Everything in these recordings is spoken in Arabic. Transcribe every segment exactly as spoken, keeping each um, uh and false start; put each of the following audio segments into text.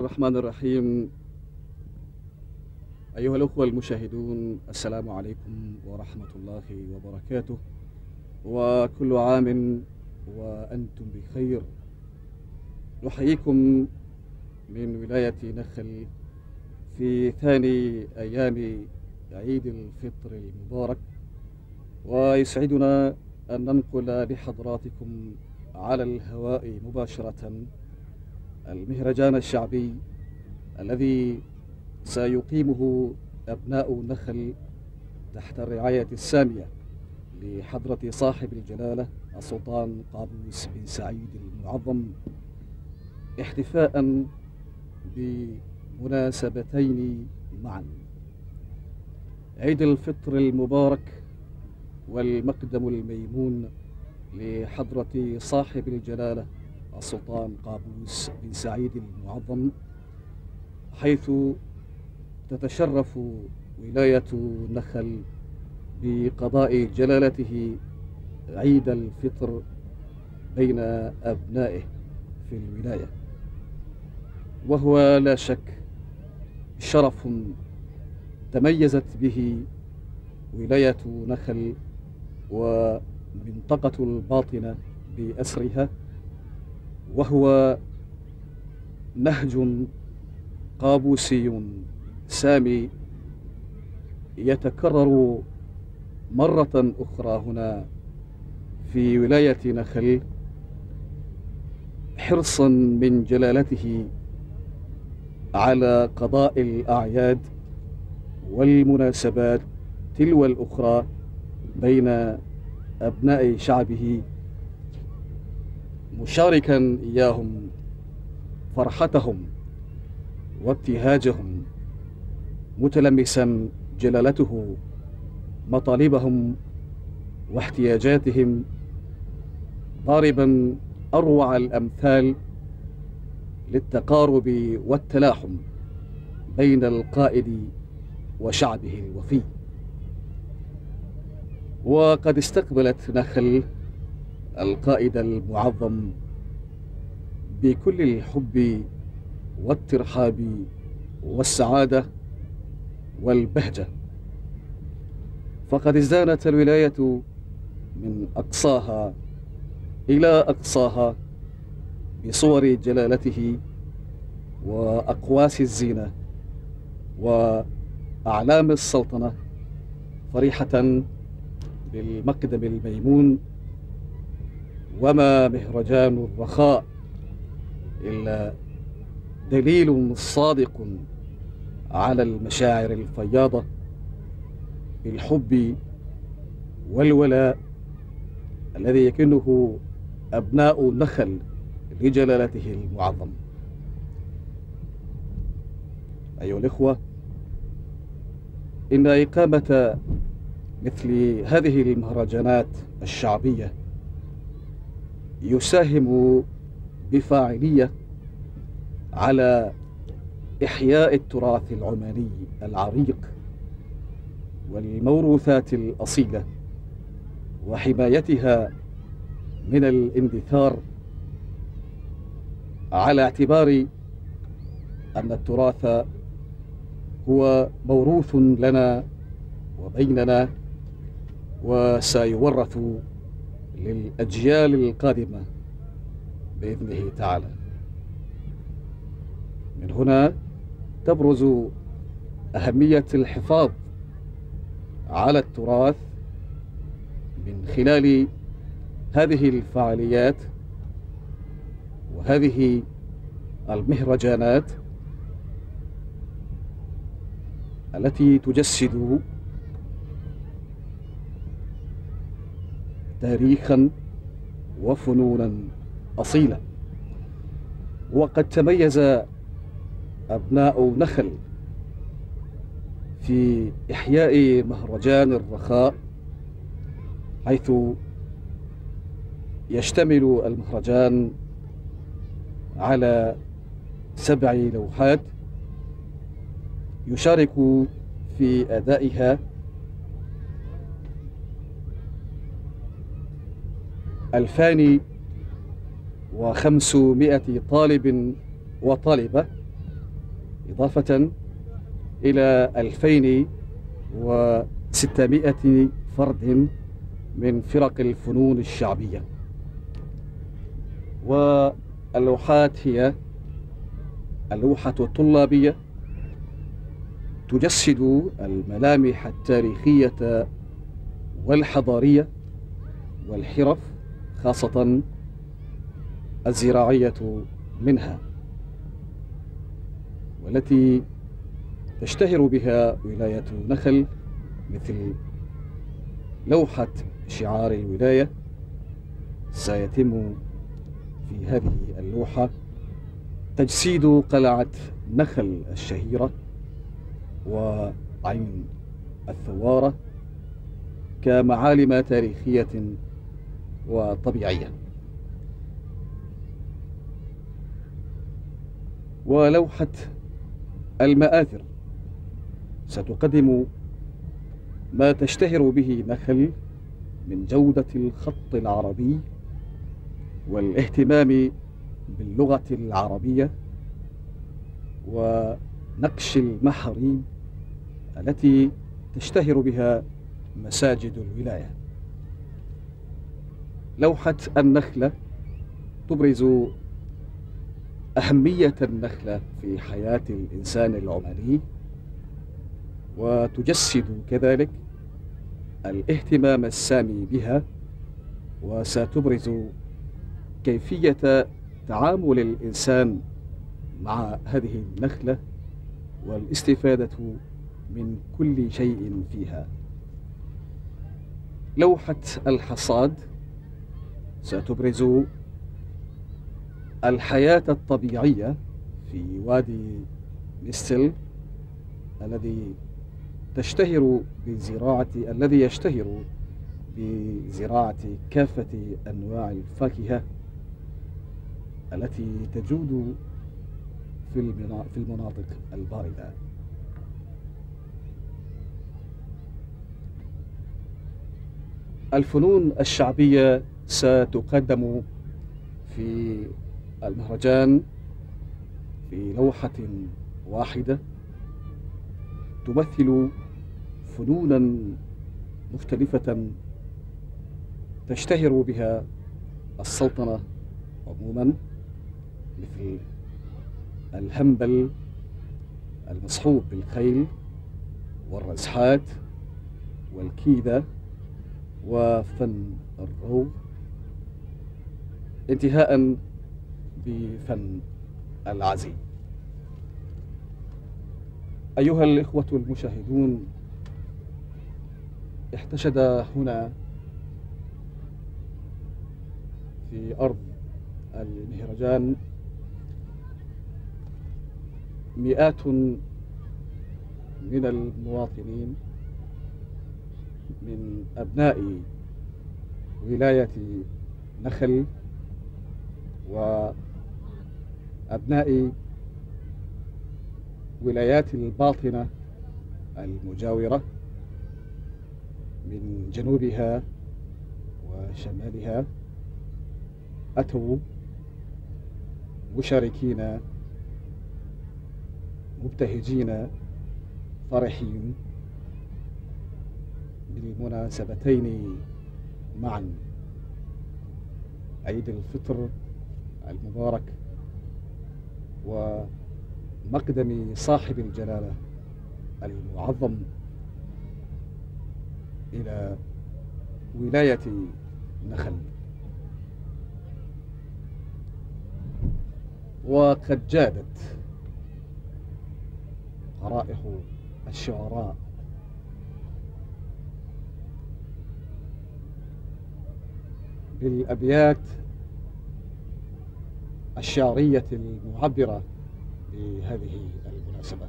الرحمن الرحيم. أيها الأخوة المشاهدون، السلام عليكم ورحمة الله وبركاته، وكل عام وأنتم بخير. نحييكم من ولاية نخل في ثاني أيام عيد الفطر المبارك، ويسعدنا أن ننقل لحضراتكم على الهواء مباشرة المهرجان الشعبي الذي سيقيمه أبناء نخل تحت الرعاية السامية لحضرة صاحب الجلالة السلطان قابوس بن سعيد المعظم، احتفاء بمناسبتين معا: عيد الفطر المبارك والمقدم الميمون لحضرة صاحب الجلالة السلطان قابوس بن سعيد المعظم، حيث تتشرف ولاية نخل بقضاء جلالته عيد الفطر بين أبنائه في الولاية، وهو لا شك شرف تميزت به ولاية نخل ومنطقة الباطنة بأسرها، وهو نهج قابوسي سامي يتكرر مرة أخرى هنا في ولاية نخل، حرصا من جلالته على قضاء الأعياد والمناسبات تلو الأخرى بين أبناء شعبه، مشاركا إياهم فرحتهم وابتهاجهم، متلمسا جلالته مطالبهم واحتياجاتهم، ضاربا أروع الأمثال للتقارب والتلاحم بين القائد وشعبه الوفي. وقد استقبلت نخل القائد المعظم بكل الحب والترحاب والسعادة والبهجة، فقد ازدانت الولاية من أقصاها إلى أقصاها بصور جلالته وأقواس الزينة وأعلام السلطنة، فرحة بالمقدم الميمون. وما مهرجان الرخاء إلا دليل صادق على المشاعر الفياضة بالحب والولاء الذي يكنه أبناء نخل لجلالته المعظم. أيها الإخوة، إن إقامة مثل هذه المهرجانات الشعبية يساهم بفاعلية على إحياء التراث العماني العريق والموروثات الأصيلة وحمايتها من الاندثار، على اعتبار أن التراث هو موروث لنا وبيننا، وسيورث للأجيال القادمة بإذنه تعالى. من هنا تبرز أهمية الحفاظ على التراث من خلال هذه الفعاليات وهذه المهرجانات التي تجسد تاريخا وفنونا أصيلة. وقد تميز أبناء نخل في إحياء مهرجان الرخاء، حيث يشتمل المهرجان على سبع لوحات يشارك في أدائها ألفان وخمسمائة طالب وطالبة إضافة إلى ألفين وستمائة فرد من فرق الفنون الشعبية. واللوحات هي اللوحة الطلابية تجسد الملامح التاريخية والحضارية والحرف، خاصة الزراعية منها، والتي تشتهر بها ولاية نخل، مثل لوحة شعار الولاية. سيتم في هذه اللوحة تجسيد قلعة نخل الشهيرة وعين الثوارة كمعالم تاريخية وطبيعية. ولوحة المآثر ستقدم ما تشتهر به نخل من جودة الخط العربي والاهتمام باللغة العربية ونقش المحاريب التي تشتهر بها مساجد الولاية. لوحة النخلة تبرز أهمية النخلة في حياة الإنسان العماني، وتجسد كذلك الاهتمام السامي بها، وستبرز كيفية تعامل الإنسان مع هذه النخلة والاستفادة من كل شيء فيها. لوحة الحصاد ستبرز الحياة الطبيعية في وادي مستل الذي تشتهر بزراعة الذي يشتهر بزراعة كافة أنواع الفاكهة التي تجود في في المناطق الباردة. الفنون الشعبية ستقدم في المهرجان في لوحة واحدة تمثل فنونا مختلفة تشتهر بها السلطنة عموما، مثل الهمبل المصحوب بالخيل والرزحات والكيدة وفن الروغ، انتهاء بفن العزي. أيها الإخوة المشاهدون، احتشد هنا في أرض المهرجان مئات من المواطنين من أبناء ولاية نخل وأبناء ولايات الباطنة المجاورة من جنوبها وشمالها، أتوا مشاركين مبتهجين فرحين بالمناسبتين معا، عيد الفطر المبارك ومقدم صاحب الجلالة المعظم إلى ولاية نخل. وقد جادت قرائح الشعراء بالأبيات الشعرية المعبرة لهذه المناسبة.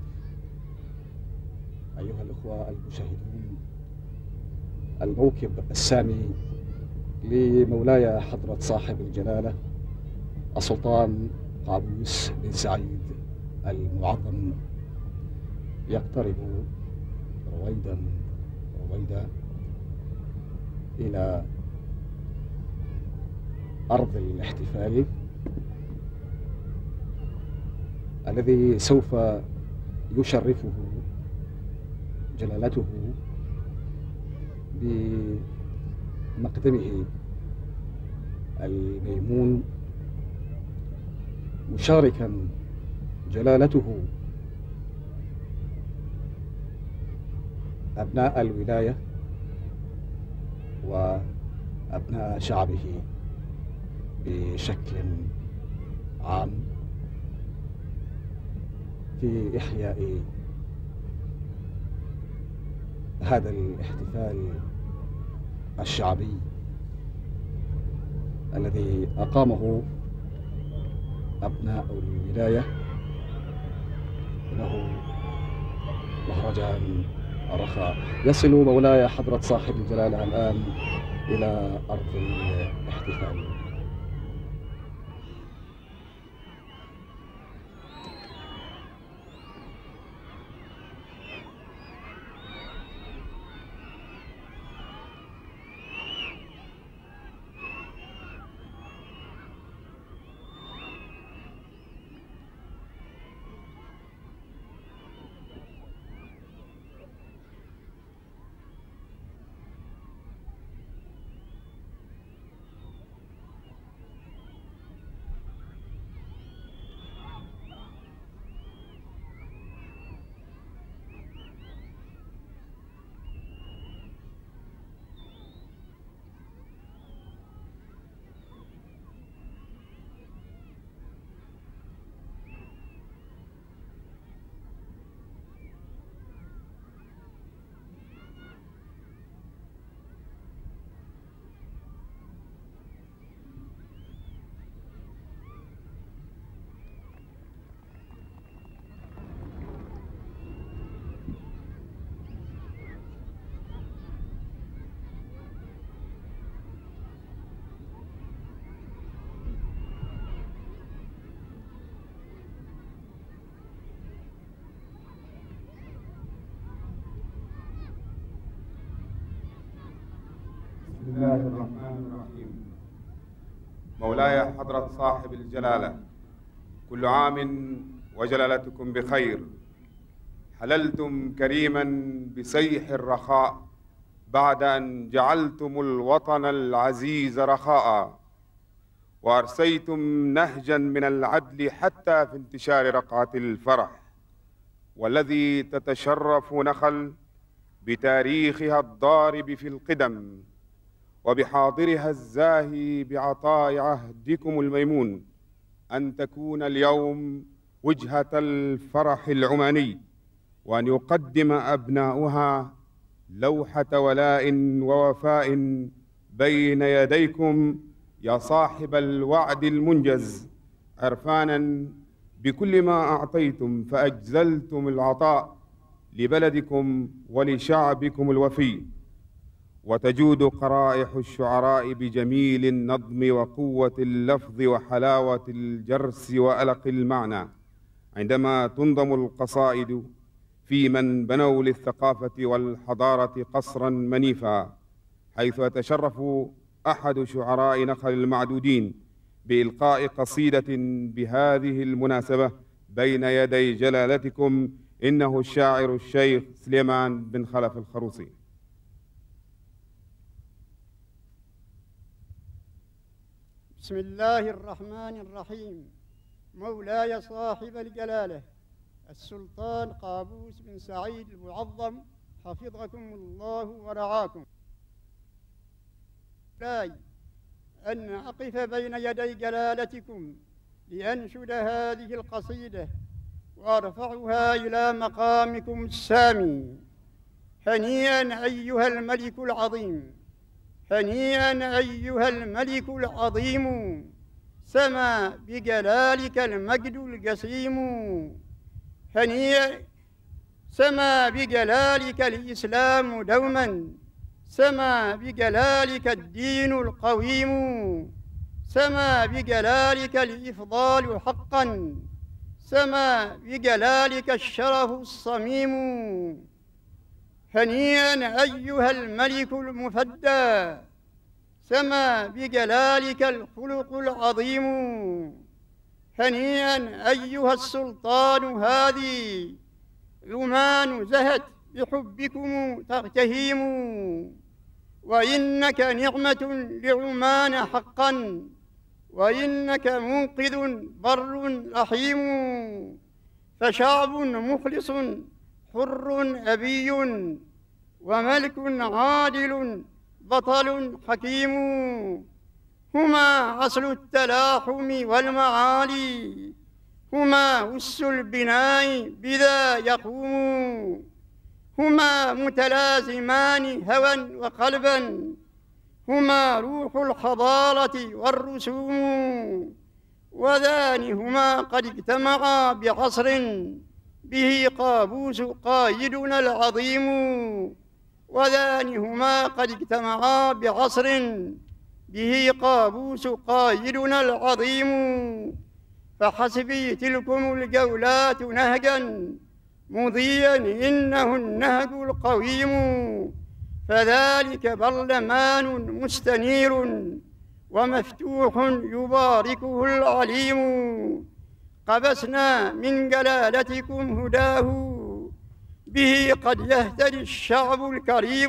أيها الأخوة المشاهدون، الموكب السامي لمولاي حضرة صاحب الجلالة السلطان قابوس بن سعيد المعظم يقترب رويدا رويدا إلى أرض الاحتفال الذي سوف يشرفه جلالته بمقدمه الميمون، مشاركا جلالته أبناء الولاية وأبناء شعبه بشكل عام في إحياء هذا الاحتفال الشعبي الذي أقامه أبناء الولاية له مهرجان الرخاء. يصل مولاي حضرة صاحب الجلالة الآن إلى أرض الاحتفال. بسم الله الرحمن الرحيم. مولاي حضرة صاحب الجلالة، كل عام وجلالتكم بخير. حللتم كريما بسيح الرخاء بعد أن جعلتم الوطن العزيز رخاء، وأرسيتم نهجا من العدل حتى في انتشار رقعة الفرح، والذي تتشرف نخل بتاريخها الضارب في القدم وبحاضرها الزاهي بعطاء عهدكم الميمون أن تكون اليوم وجهة الفرح العماني، وأن يقدم أبناؤها لوحة ولاء ووفاء بين يديكم يا صاحب الوعد المنجز، عرفانا بكل ما أعطيتم فأجزلتم العطاء لبلدكم ولشعبكم الوفي. وتجود قرائح الشعراء بجميل النظم وقوة اللفظ وحلاوة الجرس وألق المعنى عندما تنظم القصائد في من بنوا للثقافة والحضارة قصرا منيفا، حيث يتشرف أحد شعراء نخل المعدودين بإلقاء قصيدة بهذه المناسبة بين يدي جلالتكم، إنه الشاعر الشيخ سليمان بن خلف الخروصي. بسم الله الرحمن الرحيم. مولاي صاحب الجلالة السلطان قابوس بن سعيد المعظم، حفظكم الله ورعاكم. لاي أن أقف بين يدي جلالتكم لأنشد هذه القصيدة وأرفعها إلى مقامكم السامي. هنيئا أيها الملك العظيم، هنيئا أيها الملك العظيم، سما بجلالك المجد الجسيم. هنيئا سما بجلالك الإسلام دوما، سما بجلالك الدين القويم، سما بجلالك الإفضال حقا، سما بجلالك الشرف الصميم. هنيئا أيها الملك المفدى، سما بجلالك الخلق العظيم. هنيئا أيها السلطان هذه عمان زهت بحبكم تغتهيم، وإنك نعمة لعمان حقا، وإنك منقذ بر رحيم، فشعب مخلص حر أبي، وملك عادل بطل حكيم، هما أصل التلاحم والمعالي، هما أس البناء بذا يقوم، هما متلازمان هوى وقلبا، هما روح الحضارة والرسوم، وذان هما قد اجتمعا بعصر به قابوس قائدنا العظيم، وذان هما قد اجتمعا بعصر به قابوس قائدنا العظيم، فحسبي تلكم الجولات نهجا مضيا إنه النهج القويم، فذلك برلمان مستنير ومفتوح يباركه العليم، قبسنا من جلالتكم هداه به قد يهتدي الشعب الكريم،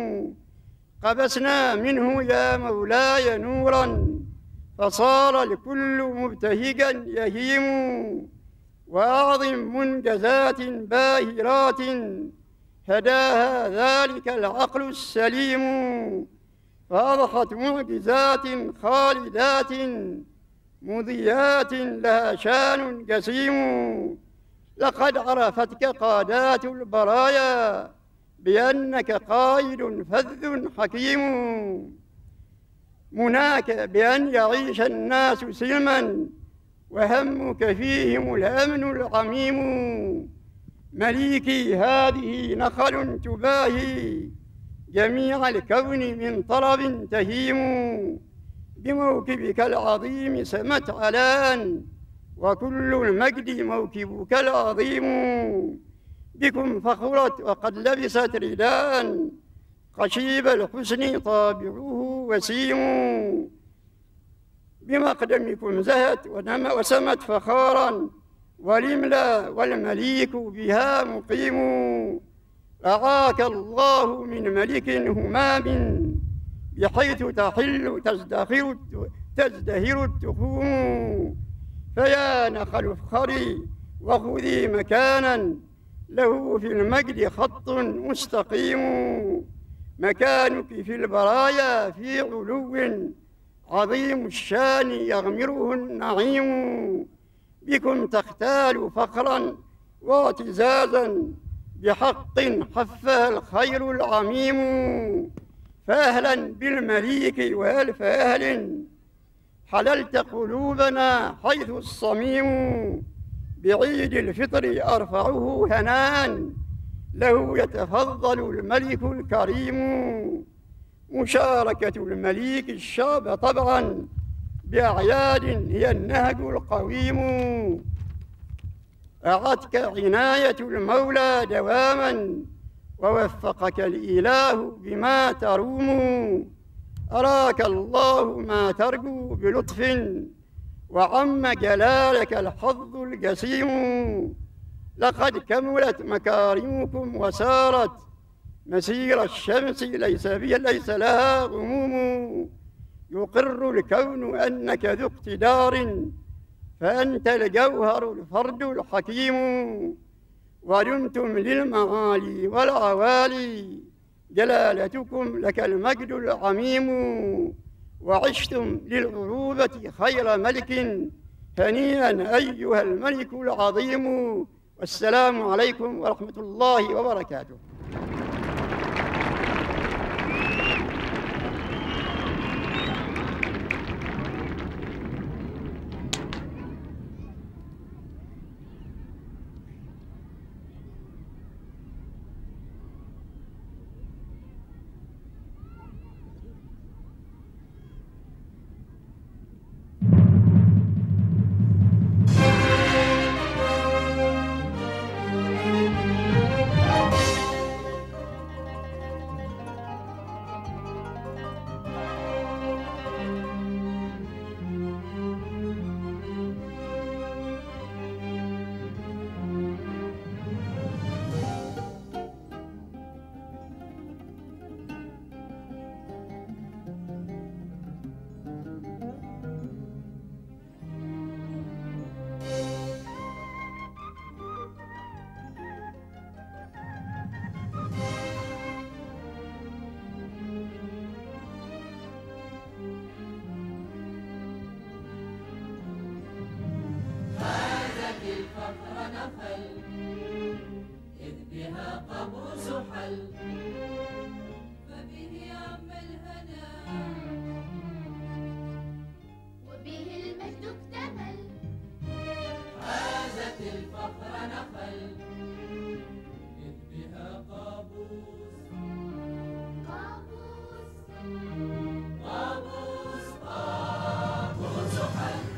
قبسنا منه يا مولاي نورا فصار الكل مبتهجا يهيم، وأعظم منجزات باهرات هداها ذلك العقل السليم، فأضحت معجزات خالدات مضيات لها شان جسيم، لقد عرفتك قادات البرايا بأنك قائد فذ حكيم، مناك بأن يعيش الناس سلما وهمك فيهم الأمن العميم، مليكي هذه نخل تباهي جميع الكون من طرب تهيم، بموكبك العظيم سمت علاء وكل المجد موكبك العظيم، بكم فخرت وقد لبست رداء قشيب الحسن طابعه وسيم، بمقدمكم زهت ونم وسمت فخارا والإملا والمليك بها مقيم، رعاك الله من ملك همام بحيث تحل تزدهر تزدهر التخوم، فيا نخل افخري وخذي مكانا له في المجد خط مستقيم، مكانك في البرايا في علو عظيم الشان يغمره النعيم، بكم تختال فخرا واعتزازا بحق حفها الخير العميم، فأهلا بالمليك وألف أهل حللت قلوبنا حيث الصميم، بعيد الفطر أرفعه هناء له يتفضل الملك الكريم، مشاركة المليك الشعب طبعا بأعياد هي النهج القويم، رعتك عناية المولى دواما ووفقك الإله بما تروم، أراك الله ما ترجو بلطف وعم جلالك الحظ الجسيم، لقد كملت مكارمكم وسارت مسير الشمس ليس بي ليس لها غموم، يقر الكون أنك ذو اقتدار فأنت الجوهر الفرد الحكيم، ودمتم للمعالي والعوالي جلالتكم لك المجد العميم، وعشتم للعروبة خير ملك هنيئا أيها الملك العظيم، والسلام عليكم ورحمة الله وبركاته. نخل فبه عم الهنا وبه المجد اكتمل حازت الفخر نخل إذ بها قابوس قابوس قابوس قابوس حل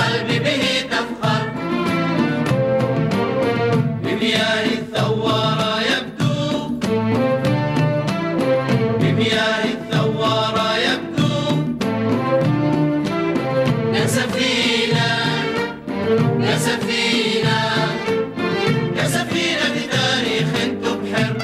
قلبي به تفخر، بمياه الثوارة يبدو، بمياه الثوارة يبدو يا سفينة، يا سفينة، يا سفينة تاريخ تبحر.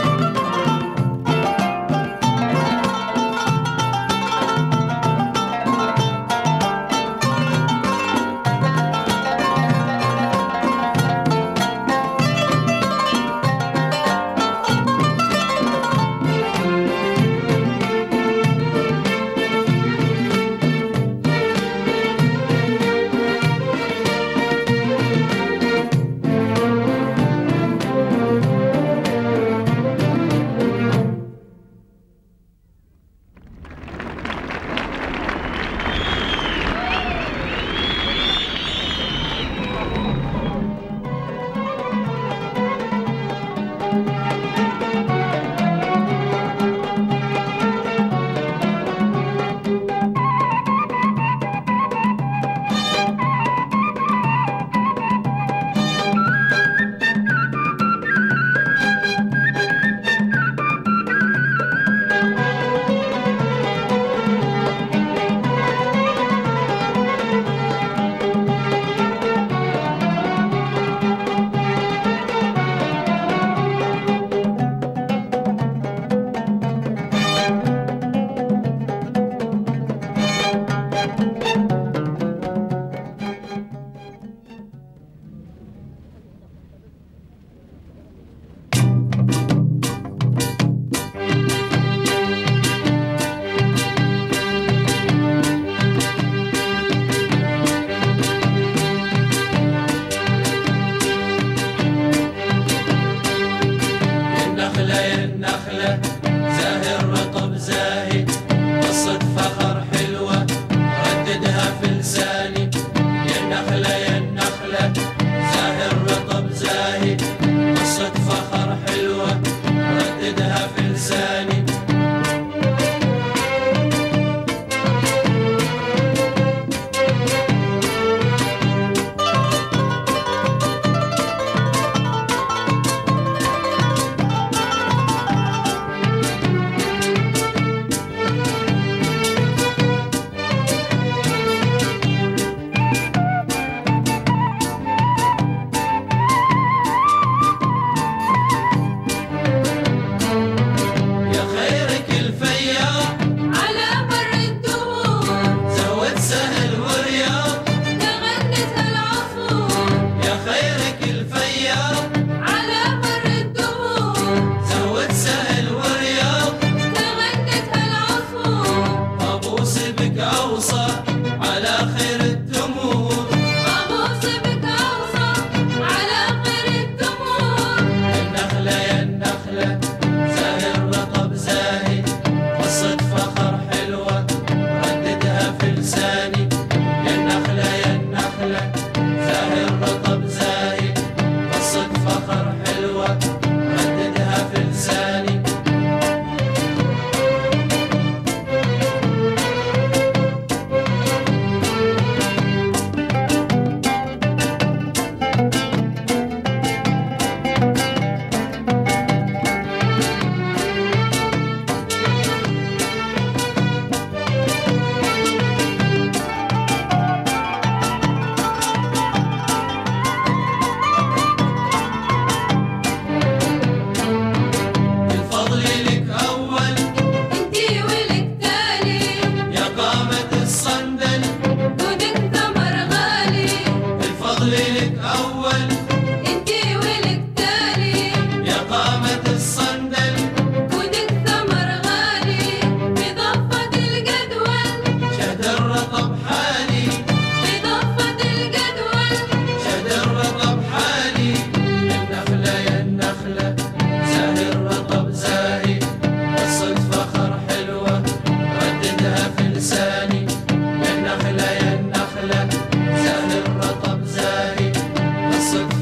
الصدفة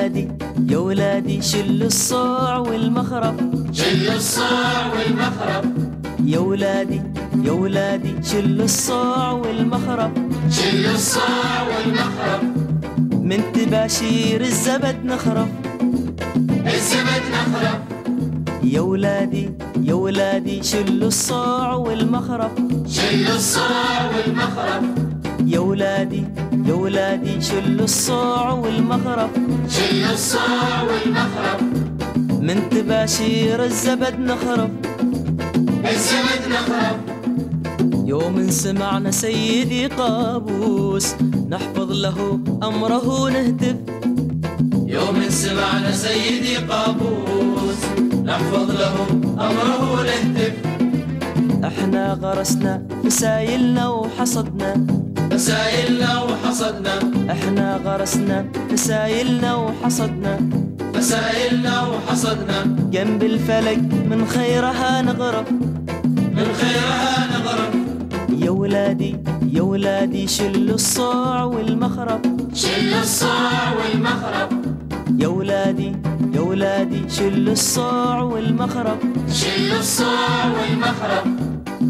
ولادي يا ولادي شلوا الصاع والمخرب، شلوا الصاع والمخرب، يا ولادي يا ولادي شلوا الصاع والمخرب، شلوا الصاع والمخرب، من تباشير الزبد نخرب، الزبد نخرب، يا ولادي يا ولادي شلوا الصاع والمخرب، شلوا الصاع والمخرب، يا ولادي يا ولادي شلوا الصاع والمخرب، شلوا الصاع والمخرب، من تباشير الزبد نخرب، الزبد نخرب، يوم سمعنا سيدي قابوس نحفظ له أمره نهتف، يوم سمعنا سيدي قابوس نحفظ له أمره نهتف، احنا غرسنا فسايلنا وحصدنا، فسايلنا وحصدنا، احنا غرسنا فسايلنا وحصدنا، فسايلنا وحصدنا، جنب الفلك من خيرها نغرف، من خيرها نغرف، يا ولادي يا ولادي شلوا الصاع والمخرب، شلوا الصاع والمخرب، يا ولادي يا ولادي شلوا الصاع والمخرب، شلوا الصاع والمخرب.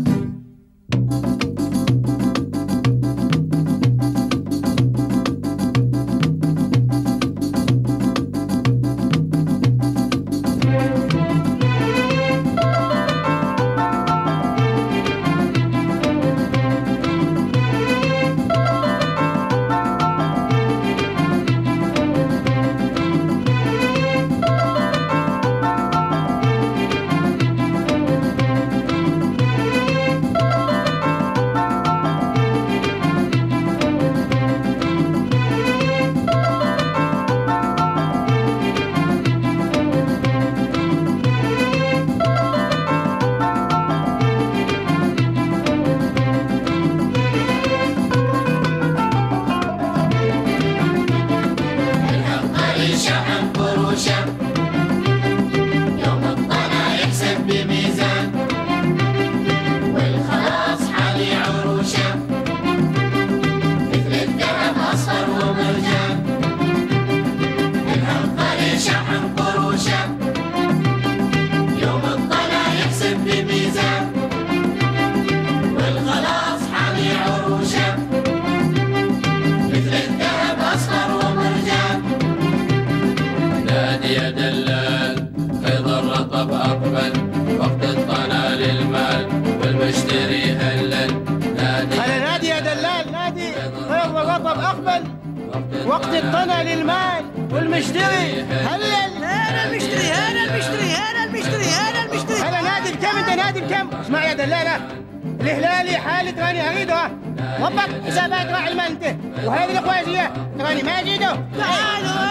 وقت الطنا للمال والمشتري هلل. هذا المشتري هذا المشتري هذا المشتري هذا المشتري هلا نادي بكم انت نادي بكم؟ اسمع يا دلاله الهلالي حالة راني اريده ضبط حسابات راعي المال انت وهذه الاخوازيه راني ما اجيده. تعالوا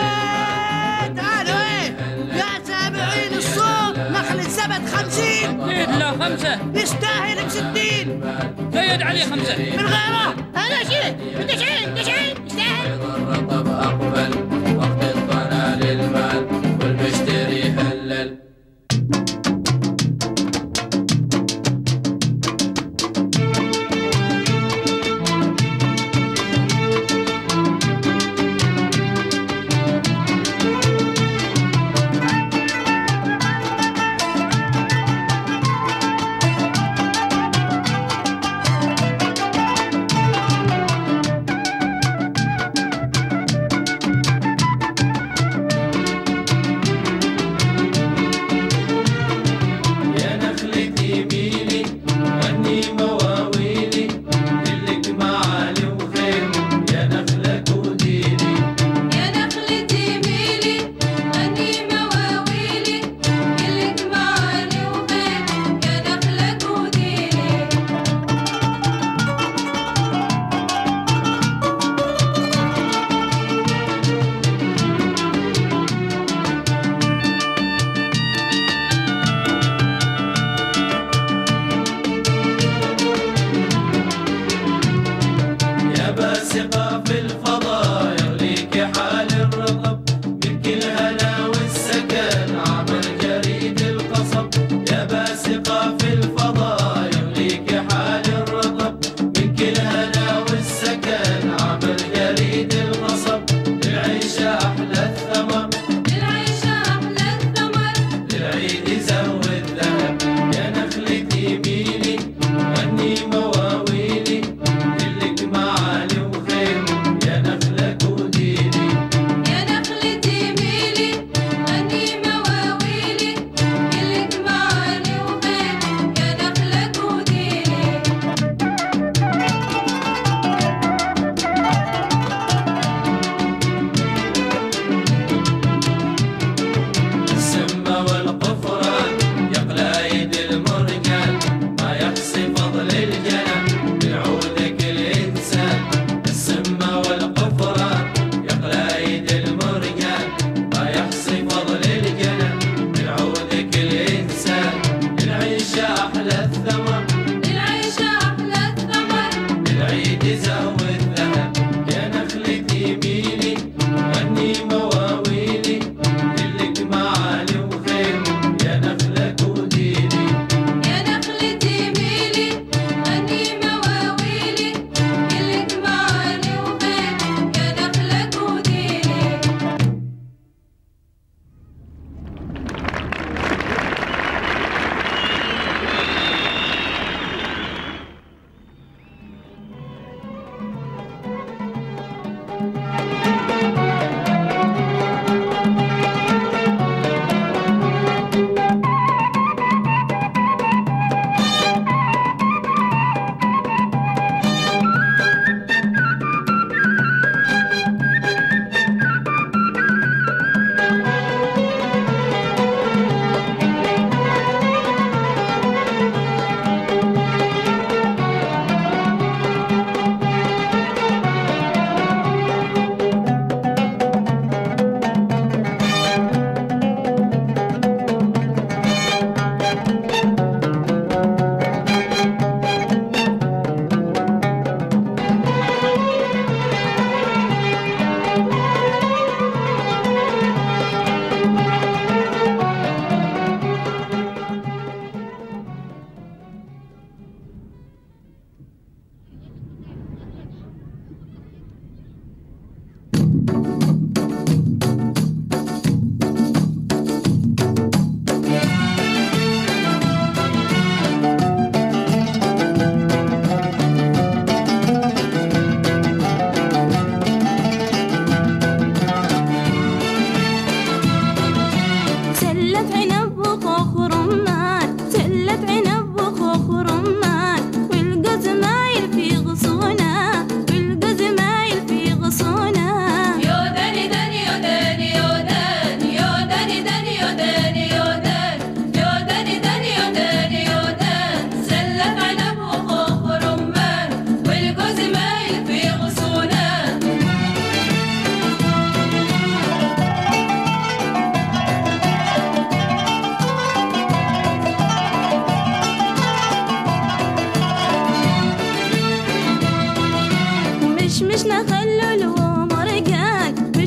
ايه تعالوا ايه يا سابعين الصوت نخل الزبد خمسين زيد له خمسة يستاهل بستين زيد عليه خمسة من غيره انا شيء تسعين تسعين يستاهل. الرطب أقبل وقت الطنا للمال والمشتري هلل.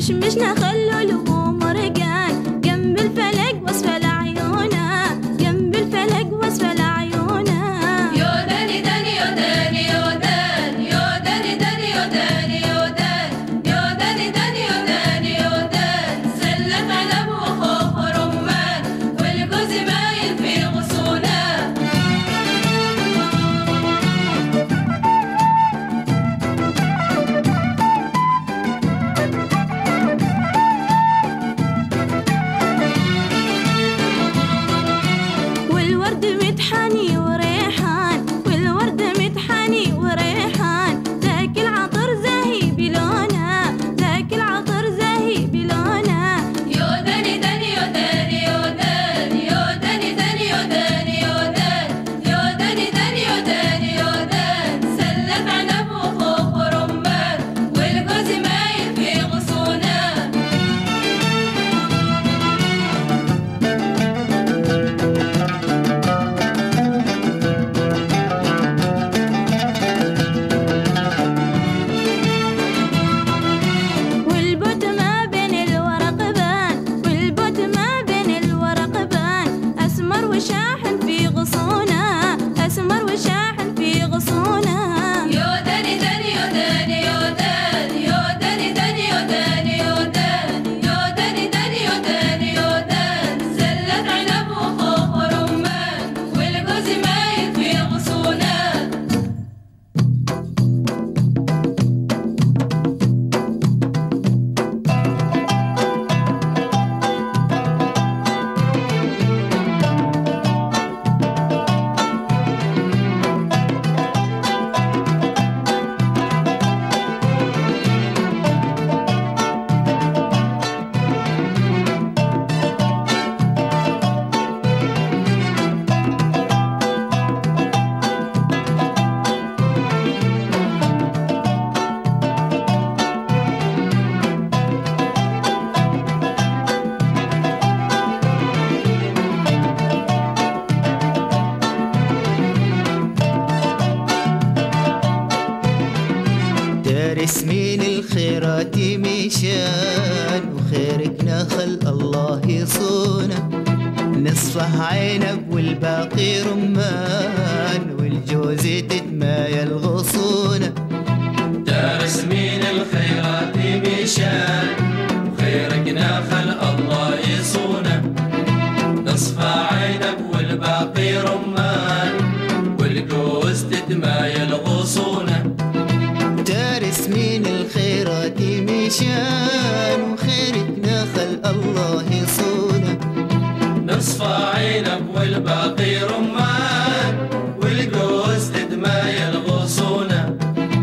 مشمشنا خلول ومرقان جنب الفلك واسفل عيونه جنب الفلك واسفل عيونه يوداني داني يوداني يودان يوداني داني يوداني يودان يوداني داني يوداني يودان سلة عنب وخوخ ورمان والجوز باين في غصونه والورد متحني وريحان والورد متحني وريحان ذاك العطر زاهي بلونه ذاك العطر زاهي بلونه يوداني داني يوداني يودان يوداني داني يوداني يودان يوداني داني يوداني يودان سلة عنب وخوخ ورمان والجوز مايل في غصونه والبوت ما بين الورق بان والبوت ما بين الورق بان أسمر وشاحن في غصونه أسمر وشاحن في غصونه يوداني داني يوداني يودان يوداني داني يوداني يودان يوداني داني يوداني يودان سلة عنب وخوخ ورمان والجوز مايل في غصونه دارس من الخيرات مشان وخيرك نخل الله يصونه نصفه عنب والباقي رمان والجوز تتمايل غصونه دارس من الخيرات مشان وخيرك نخل الله يصونه نصف عنب والباقي رمان والجوز تتمايل غصونه دارس من الخيرات مشان وخيرك نخل الله يصونه نصف عنب والباقي رمان والجوز تتمايل غصونه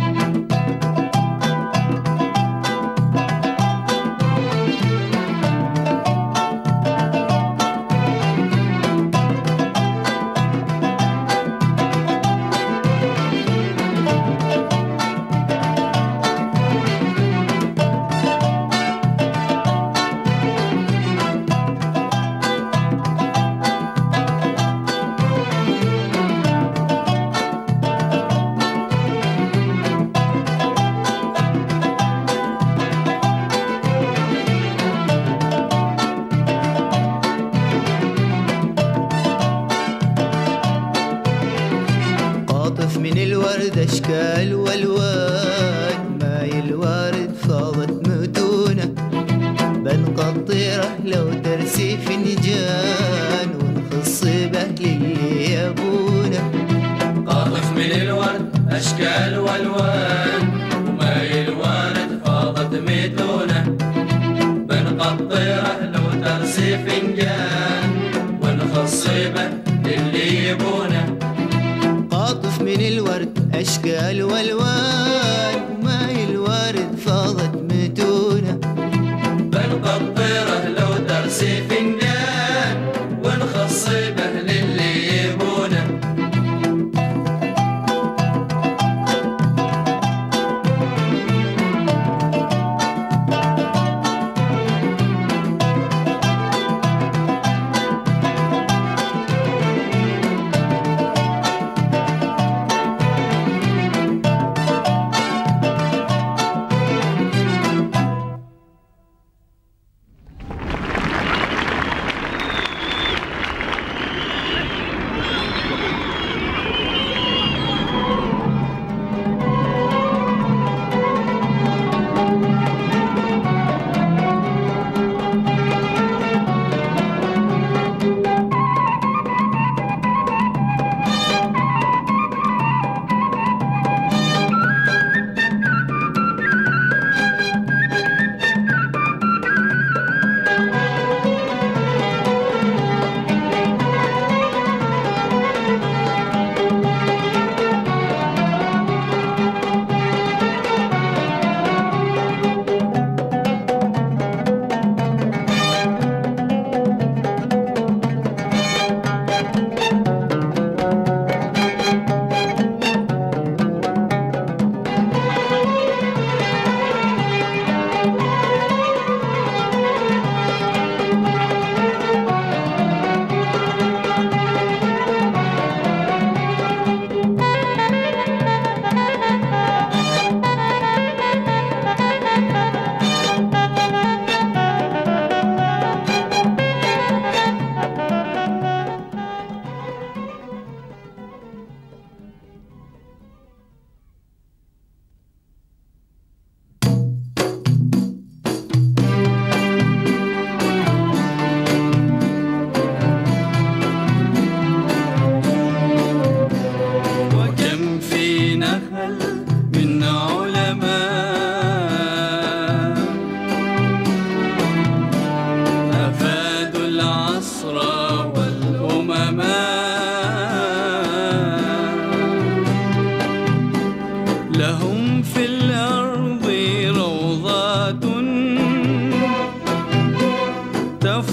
قاطف من الورد اشكال والوان ماي الوارد فاضت متونه بنقطره لو ترسي فنجان ونخص به للي يبونه قاطف من الورد أشكال والوان وماي الوارد فاضت ميتونه بنقطره لو ترسي فنجان ونخص به للي يبونه قاطف من الورد اشكال والوان ماي الوارد فاضت متونه بنقطره لو ترسي فنجان ونخص به للي يبونه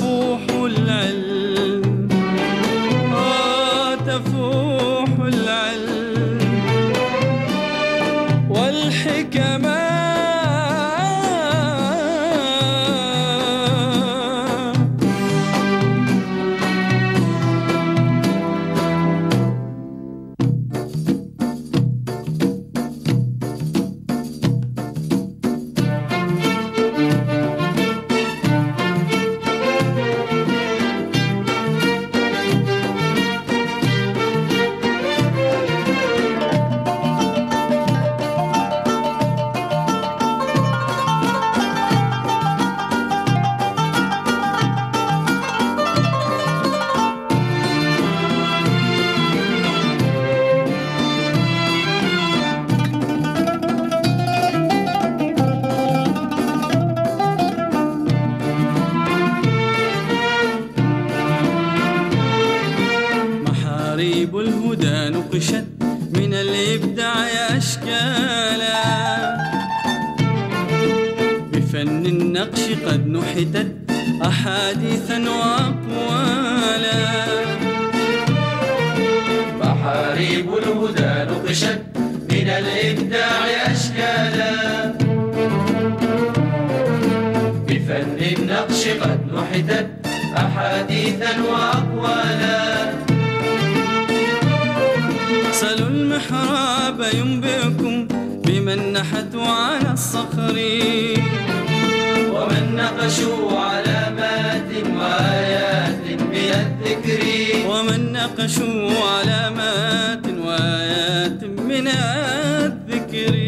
تفوح العلم آه تفوح العلم والحكمات محاريب الهدى نقشت من الإبداع أشكالا بفن النقش قد نحتت أحاديثا وأقوالا محاريب الهدى نقشت من الإبداع أشكالا بفن النقش قد نحتت أحاديثا وأقوالا سلوا المحراب ينبئكم بمن نحتوا على الصخر ومن نقشوا علامات وآيات من الذكر ومن نقشوا علامات وآيات من الذكر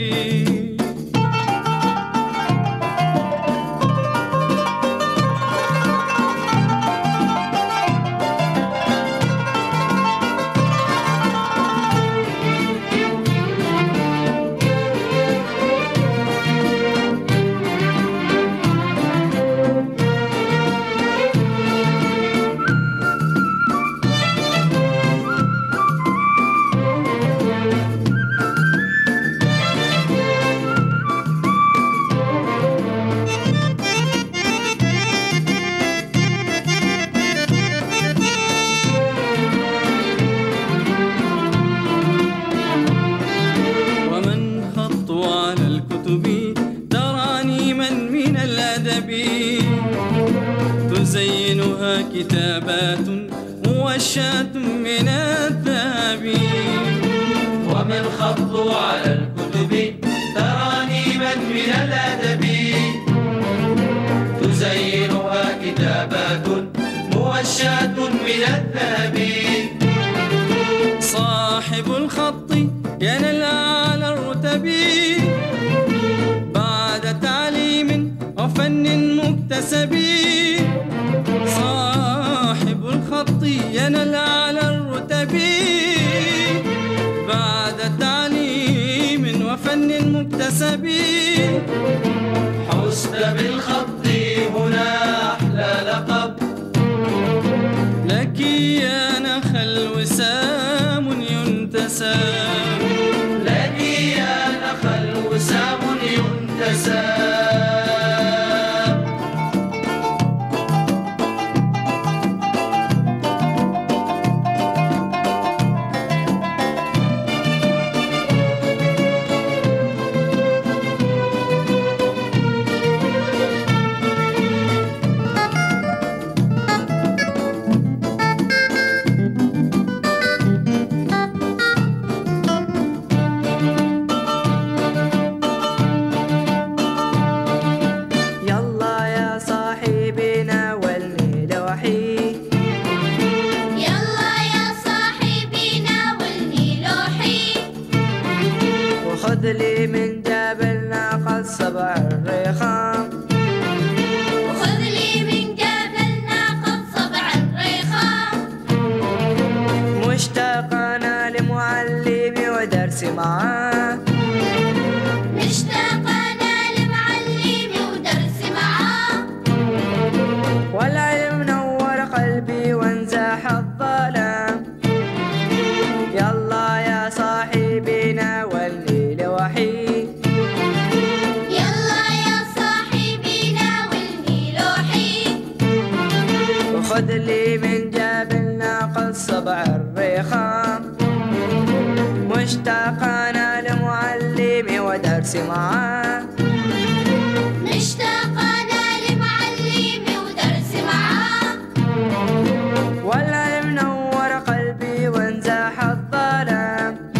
تزينها كتابات موشاة من الذهب ومن خطوا على الكتب ترانيما من الأدب تزينها كتابات موشاة من الذهب صاحب الخط ينال على الرتب بعد تعليم وفن مكتسب صاحب الخط ينال على الرتب بعد تعليم وفن مكتسب حسن بالخط هنا أحلى لقب لك يا نخل وسام ينتسب لك يا نخل وسام ينتسب خذ لي من جبلنا قد صبع الريخام وخذ لي من جبلنا قد صبع الريخام مشتاقنا لمعلمي ودرسي معاه مشتاقنا لمعلمي ودرسي معاه والعلم نور قلبي وانزاح الظلام يلا يا صاحبي ناولني لوحي يلا يا صاحبي ناولني لوحي خذ لي من جبلنا قد صبع الريخام مشتاقنا لمعلمي ودرسي معاه مشتاقنا لمعلمي ودرسي معاه والعلم نور قلبي وانزاح الظلام.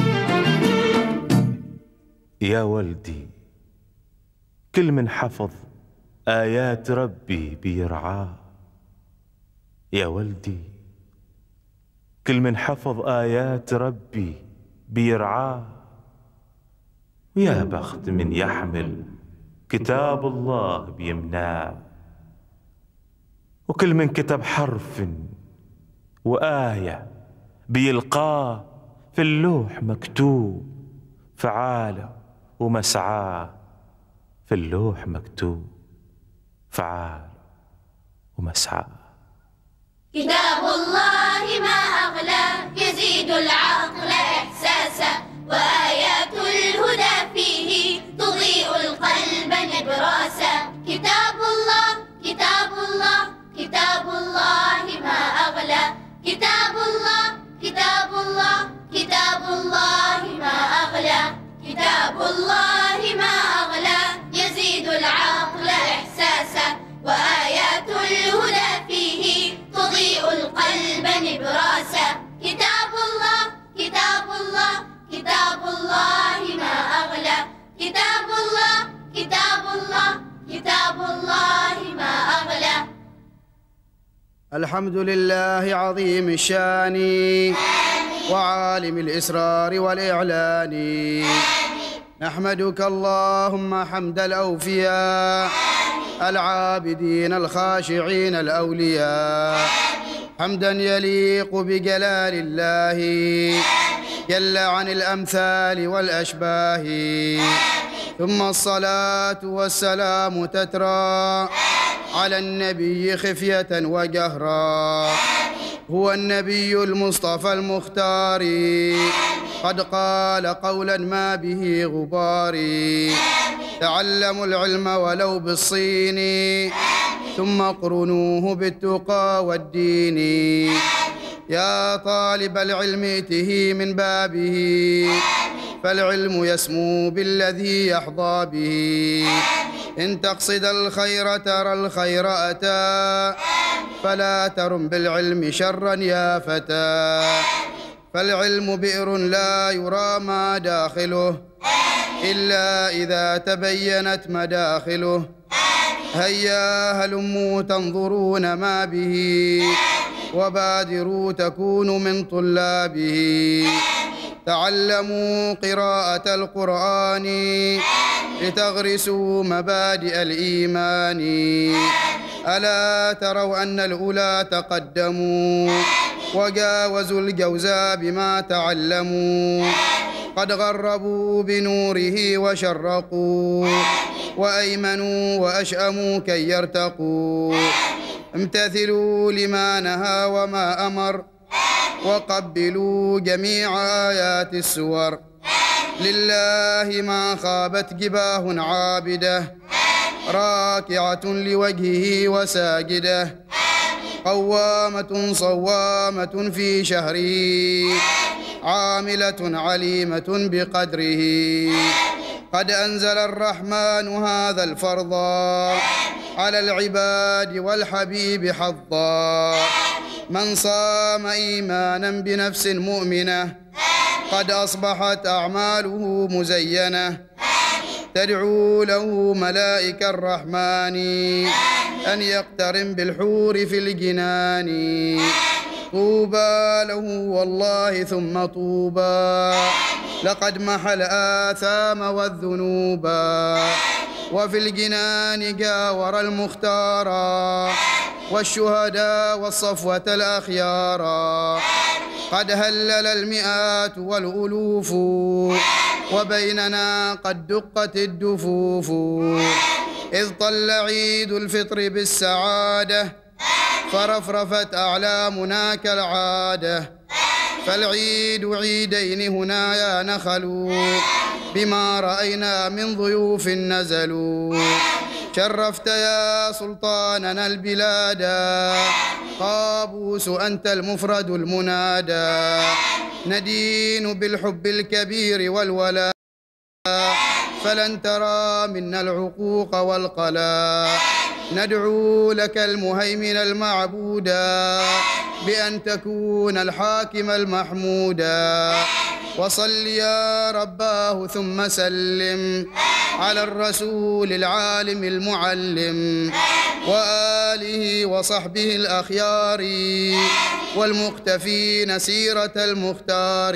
يا ولدي كل من حفظ آيات ربي بيرعاه، يا ولدي كل من حفظ آيات ربي بيرعاه، ويا بخت من يحمل كتاب الله بيمناه، وكل من كتب حرف وآية بيلقاه في اللوح مكتوب فعاله ومسعاه، في اللوح مكتوب فعال ومسعاه. كتاب الله ما أغلى يزيد العقل إحساسا وآيات الهدى فيه تضيء القلب نبراسا. كتاب الله كتاب الله كتاب الله ما أغلى كتاب الله كتاب الله كتاب الله ما أغلى كتاب الله ما أغلى يزيد العقل إحساسا وآيات الهدى فيه تضيء القلب نبراسا. كتاب الله كتاب الله كتاب الله ما أغلى كتاب الله كتاب الله كتاب الله ما أغلى. الحمد لله عظيم الشان وعالم الإسرار والإعلان. نحمدك اللهم حمد الأوفياء العابدين الخاشعين الأولياء، حمدا يليق بجلال الله جل عن الأمثال والأشباه. ثم الصلاة والسلام تترى على النبي خفية وجهرا، هو النبي المصطفى المختار قد قال قولا ما به غبار. تعلموا العلم ولو بالصين ثم قرنوه بالتقى والدين. يا طالب العلم ائته من بابه فالعلم يسمو بالذي يحظى به. إن تقصد الخير ترى الخير أتى فلا ترم بالعلم شرا يا فتى. فالعلم بئر لا يرى ما داخله إلا إذا تبينت مداخله. هيا هلموا تنظرون ما به وبادروا تكونوا من طلابه. تعلموا قراءة القرآن لتغرسوا مبادئ الإيمان. ألا تروا أن الأولى تقدموا وجاوزوا الجوزاء بما تعلموا. قد غربوا بنوره وشرقوا وأيمنوا وأشأموا كي يرتقوا. امتثلوا لما نهى وما أمر وقبلوا جميع آيات السور. لله ما خابت جباه عابدة راكعة لوجهه وساجدة. قوامة صوامة في شهره عاملة عليمة بقدره. قد أنزل الرحمن هذا الفرض على العباد والحبيب حظا. من صام إيمانا بنفس مؤمنة قد أصبحت أعماله مزينة. تدعو له ملائكة الرحمن أن يقترن بالحور في الجنان. طوبى له والله ثم طوبى لقد محى الآثام والذنوب. وفي الجنان جاور المختار والشهداء والصفوة الأخيار. قد هلل المئات والألوف وبيننا قد دقت الدفوف. إذ طل عيد الفطر بالسعادة فرفرفت أعلامنا كالعادة. فالعيد عيدين هنا يا نخل بما رأينا من ضيوف نزلوا. شرفت يا سلطاننا البلاد قابوس أنت المفرد المنادى ندين بالحب الكبير والولاء فلن ترى منا العقوق والقلاء ندعو لك المهيمن المعبودا بأن تكون الحاكم المحمودا وصل يا رباه ثم سلم على الرسول العالم المعلم وآله وصحبه الأخيار والمقتفين سيرة المختار.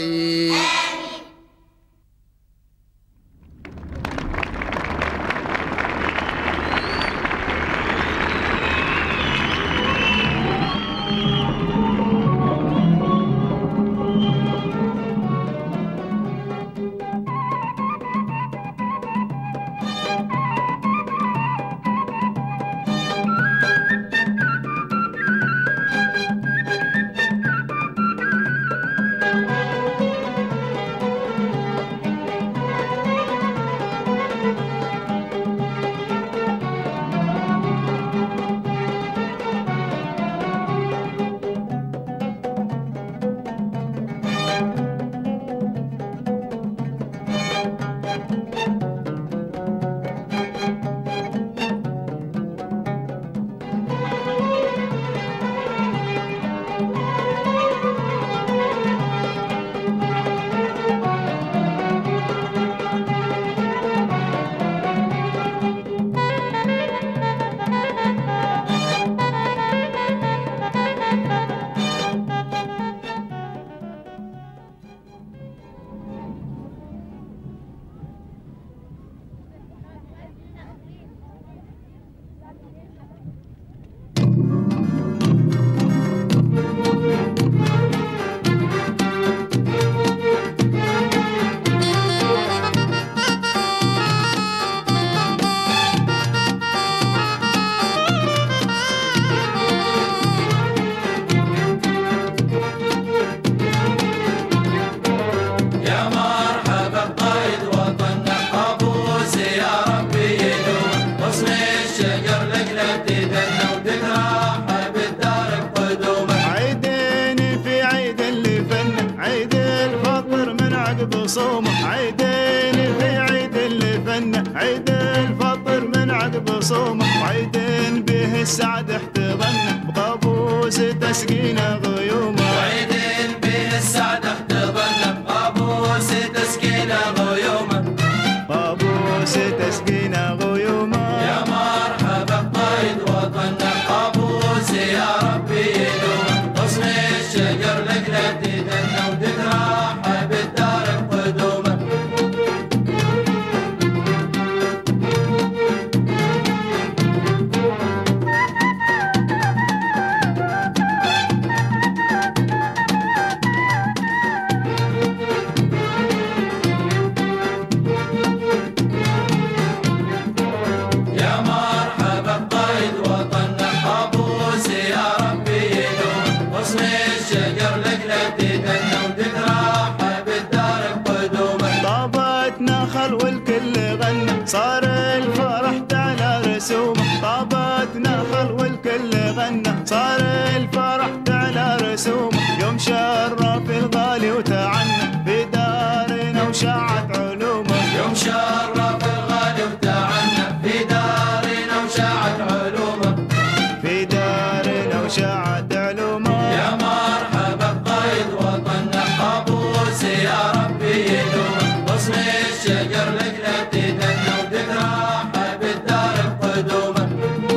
صومه عيدين في عيد اللي فنه عيد الفطر من عقب صومه عيدين به السعد احتضنه بقابوس تسقينا غيومه عيدين به السعد احتضنه بقابوس تسقينا غيومه قابوس تسقينا غيومه يا مرحبا بقايد وطننا قابوس يا ربي يدوم غصن الشجر لك لا تدنى وتتراحى بالدار بقدومه يا مرحبا بقايد وطننا قابوس يا ربي يدوم غصن الشجر لك لا تدنى وتتراحى بالدار بقدومه طابت نخل والكل غنى صار الفرح تعلى رسومه طابت نخل والكل غنى صار الفرح تعلى رسومه يوم شرف الغالي وتعنى في دارنا وشاعت علومه يوم شرف الغالي وتعنى في دارنا وشاعت علومه في دارنا وشاعت علومه يا مرحبا بقايد وطننا قابوس يا ربي يدوم غصن الشجر لك لا تدنى وتتراحى بالدار بقدومه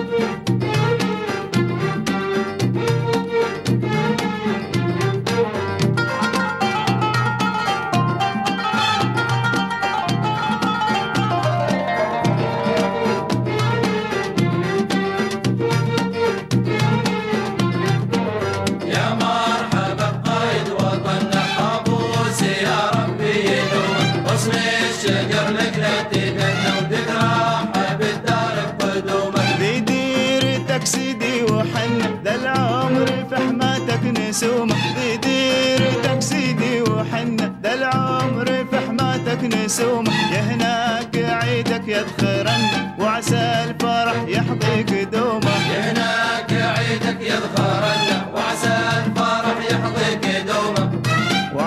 يا مرحبا بقايد وطننا قابوس يا ربي يدوم غصن الشجر لك لا تدنى وتتراحى بالدار بقدومه بيديرتك سيدي وحنة ذا العمر في حماتك نسومه بيديرتك سيدي وحنة ذا العمر في حماتك نسومه يا هناك عيدك يذخرن وعسى الفرح يحظي قدومه يا هناك عيدك يذخرن وعسى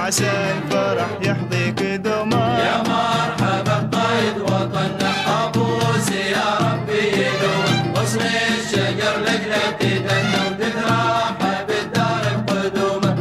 عسى الفرح يحظيك دوما. يا مرحبا قائد وطننا قابوس يا ربي يدوم، غصن الشجر لجلة تدنى وتتراحى بالدار بقدومه.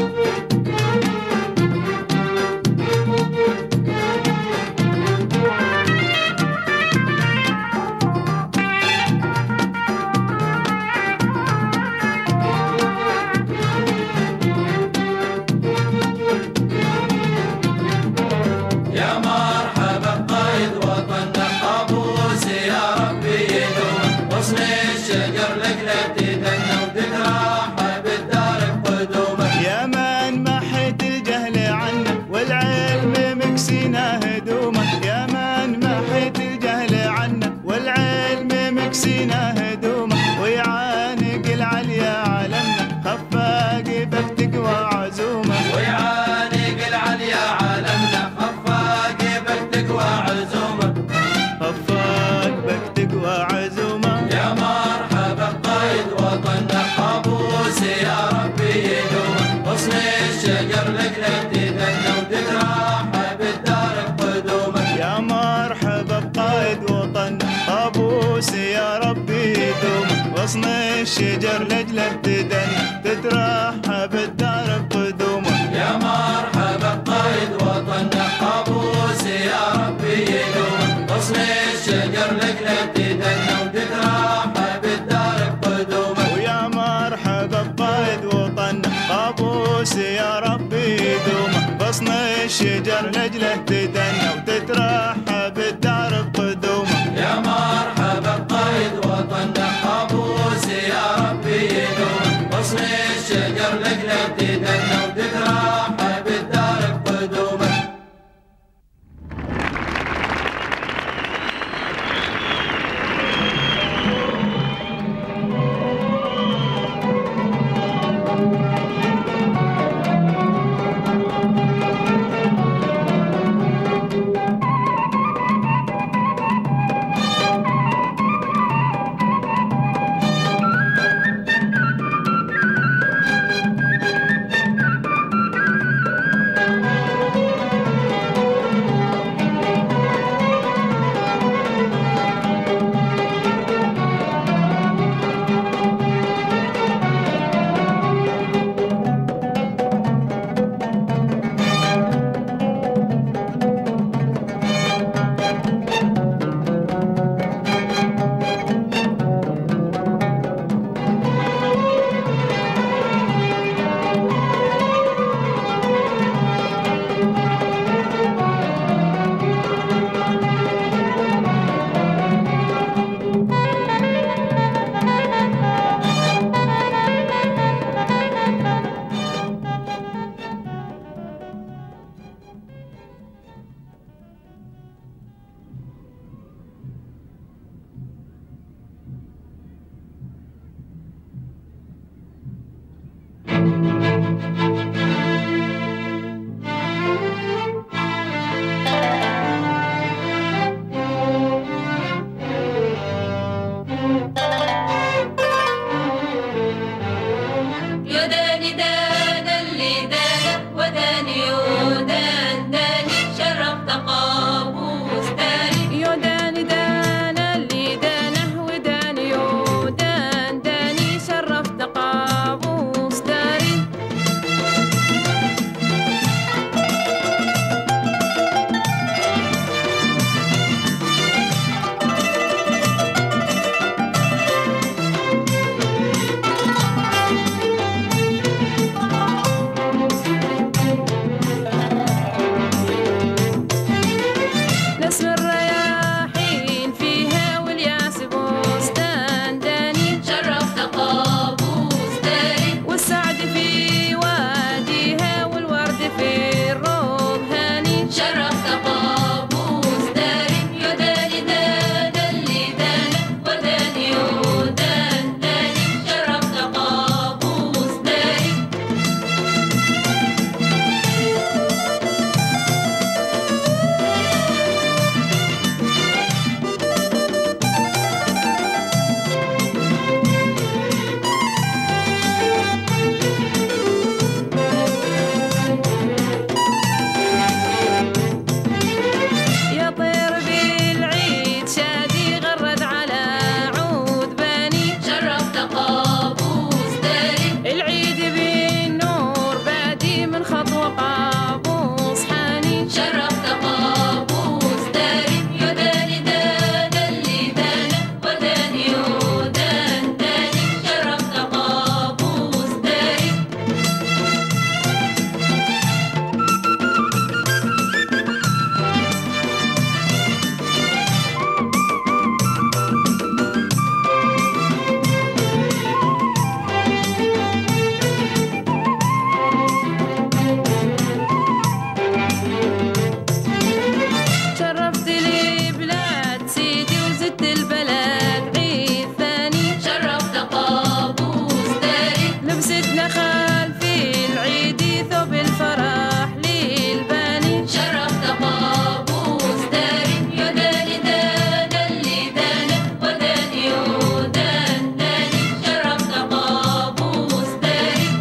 يا مرحبا قائد وطننا قابوس يا ربي يدوم، غصن الشجر لجلة تدنى وتتراحى بالدار بقدومه. يا من محيت الجهل عنا والعلم مكسينا هدومه. يا من محيت الجهل عنا والعلم مكسينا هدومه. ويعانق العليا علمنا خفاق بك وعزومه. ويعانق العليا عالمنا خفاق بك وعزومه. خفاق بك وعزومه. يا مرحبا قائد وطننا قابوس يا ربي يدوم، غصن الشجر لجلة تدنى وتتراحى بالدار بقدومه. يا مرحبا بقائد وطن قابوس يا ربي يدوم، غصن الشجر لجله تدنى تتراحى بالدار بقدومه. يا مرحبا قائد وطننا قابوس يا ربي يدوم، غصن الشجر لجلة تدنى وتتراحى بالدار بقدومه. ويا مرحبا بقائد وطن قابوس يا ربي يدوم، غصن الشجر لجله تدنى وتتراحى بالدار بقدومه. يا مرحبا قائد وطننا قابوس يا ربي يدوم، غصن الشجر لجلة تدنى وتتراحى بالدار بقدومه. النخل في العيد ثوب الفرح للباني شرفت قابوس داري يداني دانا اللي دانا وداني ودان داني شرفت قابوس داري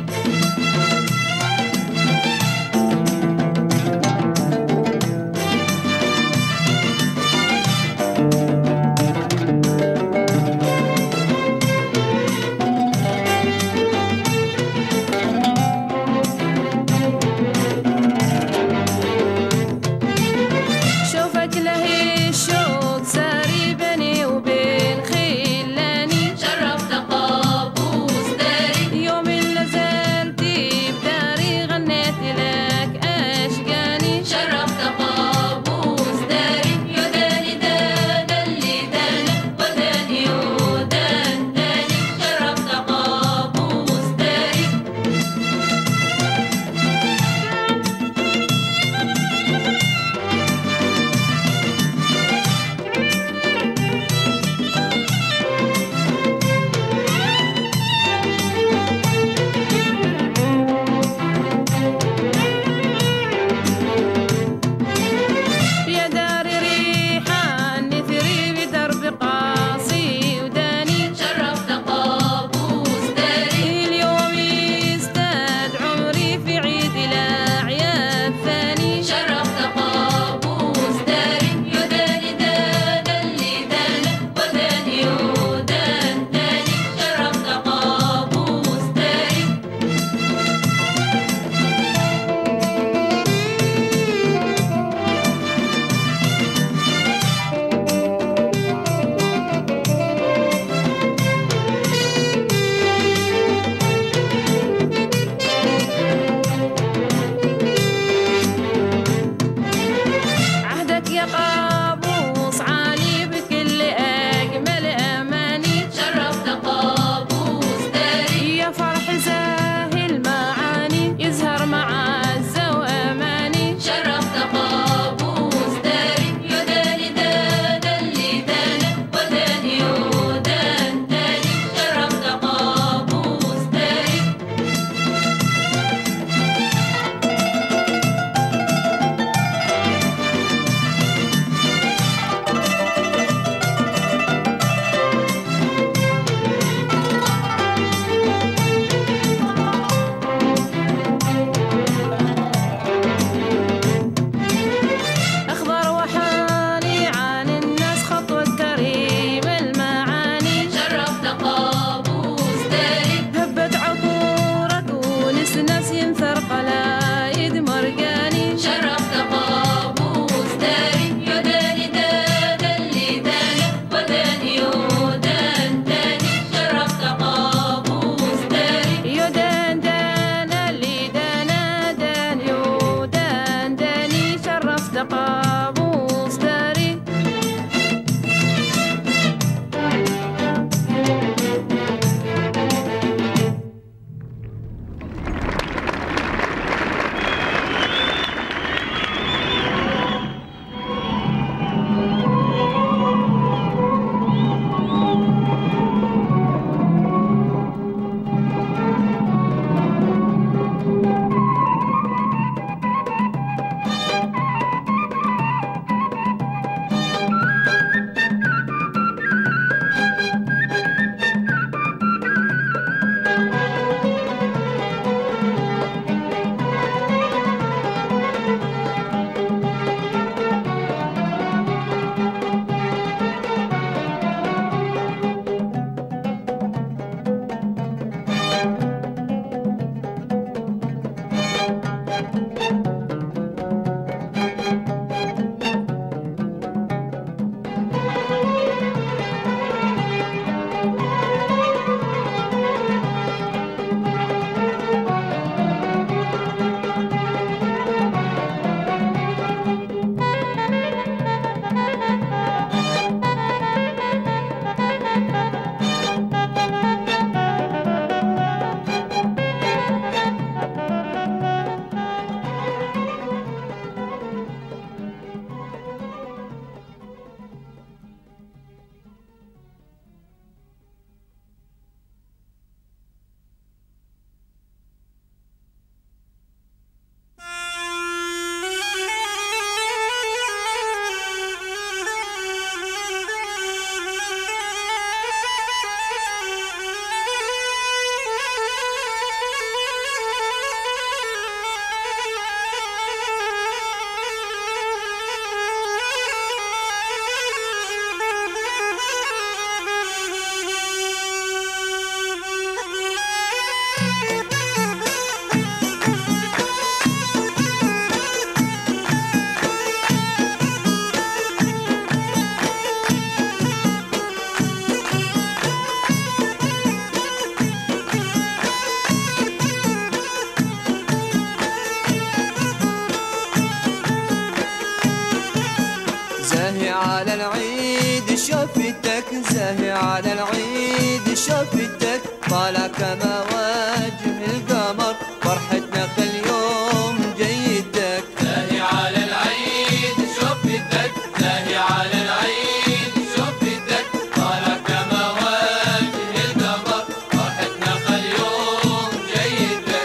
على العيد شوفتك زاهي على العيد شوفتك طالع كما وجه القمر فرحتنا كل يوم جيدك زاهي على العيد شوفتك زاهي على العيد شوفتك طالع كما وجه القمر فرحتنا كل يوم جيدك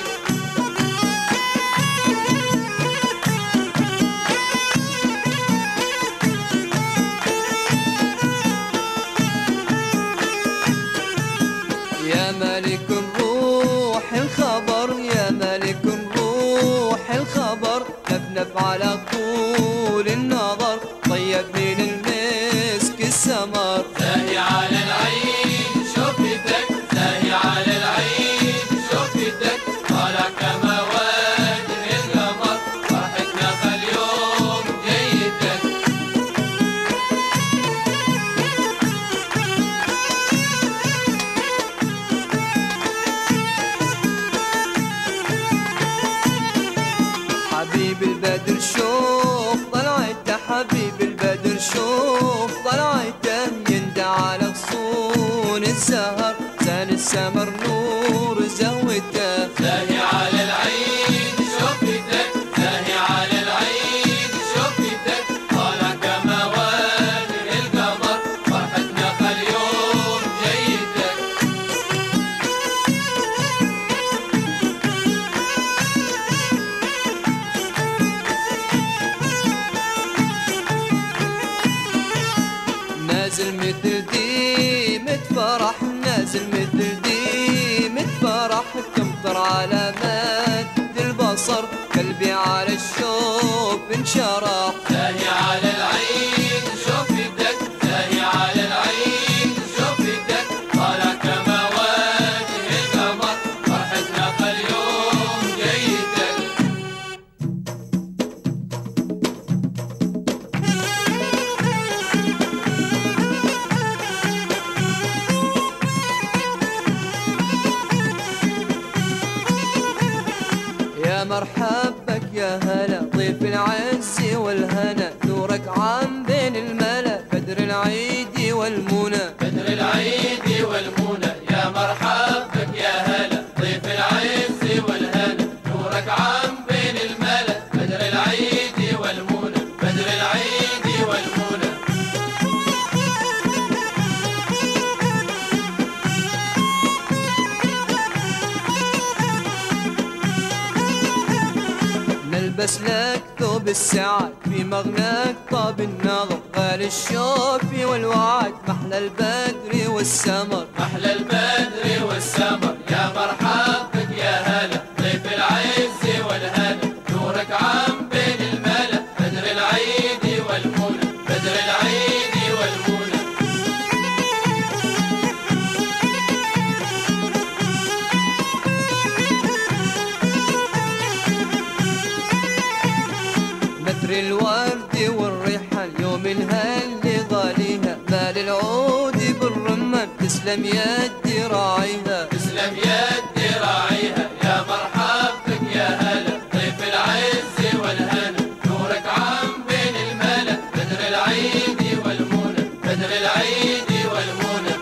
يا ملك الروح الخبر يا ملك الروح الخبر نفنف على طول النظر طيب من المسك السمر زاهي على العيد شوفتك زاهي على العيد شوفتك طالع كما وجه القمر فرحتنا كل يوم جيدك حبيب البدر شوف طلعته حبيب البدر شوف طلعته يندى على غصون الزهر زان السمر نور زهوته زاهي على العيد شوفتك زاهي على العيد شوفتك طالع كما وجه القمر فرحتنا كل يوم جيدك نازل مثل ديمة فرح نازل مثل ديمة فرح تمطر على مد البصر قلبي على الشوق انشرح زاهي على العيد شوفتك زاهي على العيد شوفتك طالع كما وجه القمر فرحتنا كل يوم جيدك يا مرحبك يا هلا ضيف العز والهنا نورك عام بين الملا بدر العيد والمنى بدر العيد والمنى يا مرحبك يا هلا ضيف العز والهنا نورك عام بين الملا بدر العيد والمنى بدر العيد والمنى نلبس لك ثوب السعاد في مغناك طاب النظر غالي الشوف والوعد محلى البدر والسمر محلى البدر والسمر يا مرحبك يا هلا ضيف العز والهنا نورك عام بين الملا بدر العيد والمنى بدر العيد والمنى متر الورد والريحان يوم الهل غاليها مال العود بالرمان تسلم يدي راعيها تسلم يدي راعيها يا مرحبك يا هلا ضيف العز والهنا نورك عام بين الملا بدر العيد والمنى بدر العيد والمنى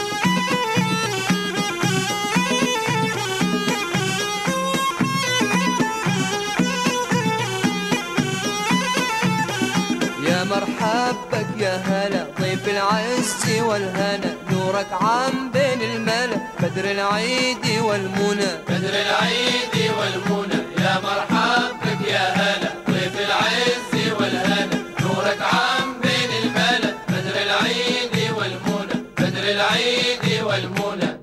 يا مرحبك يا هلا ضيف العز والهنا نورك عام بين الملا بدر العيد والمنى بدر العيد والمنى يا مرحبك يا هلا ضيف العز والهنا نورك عام بين الملا بدر العيد والمنى بدر العيد والمنى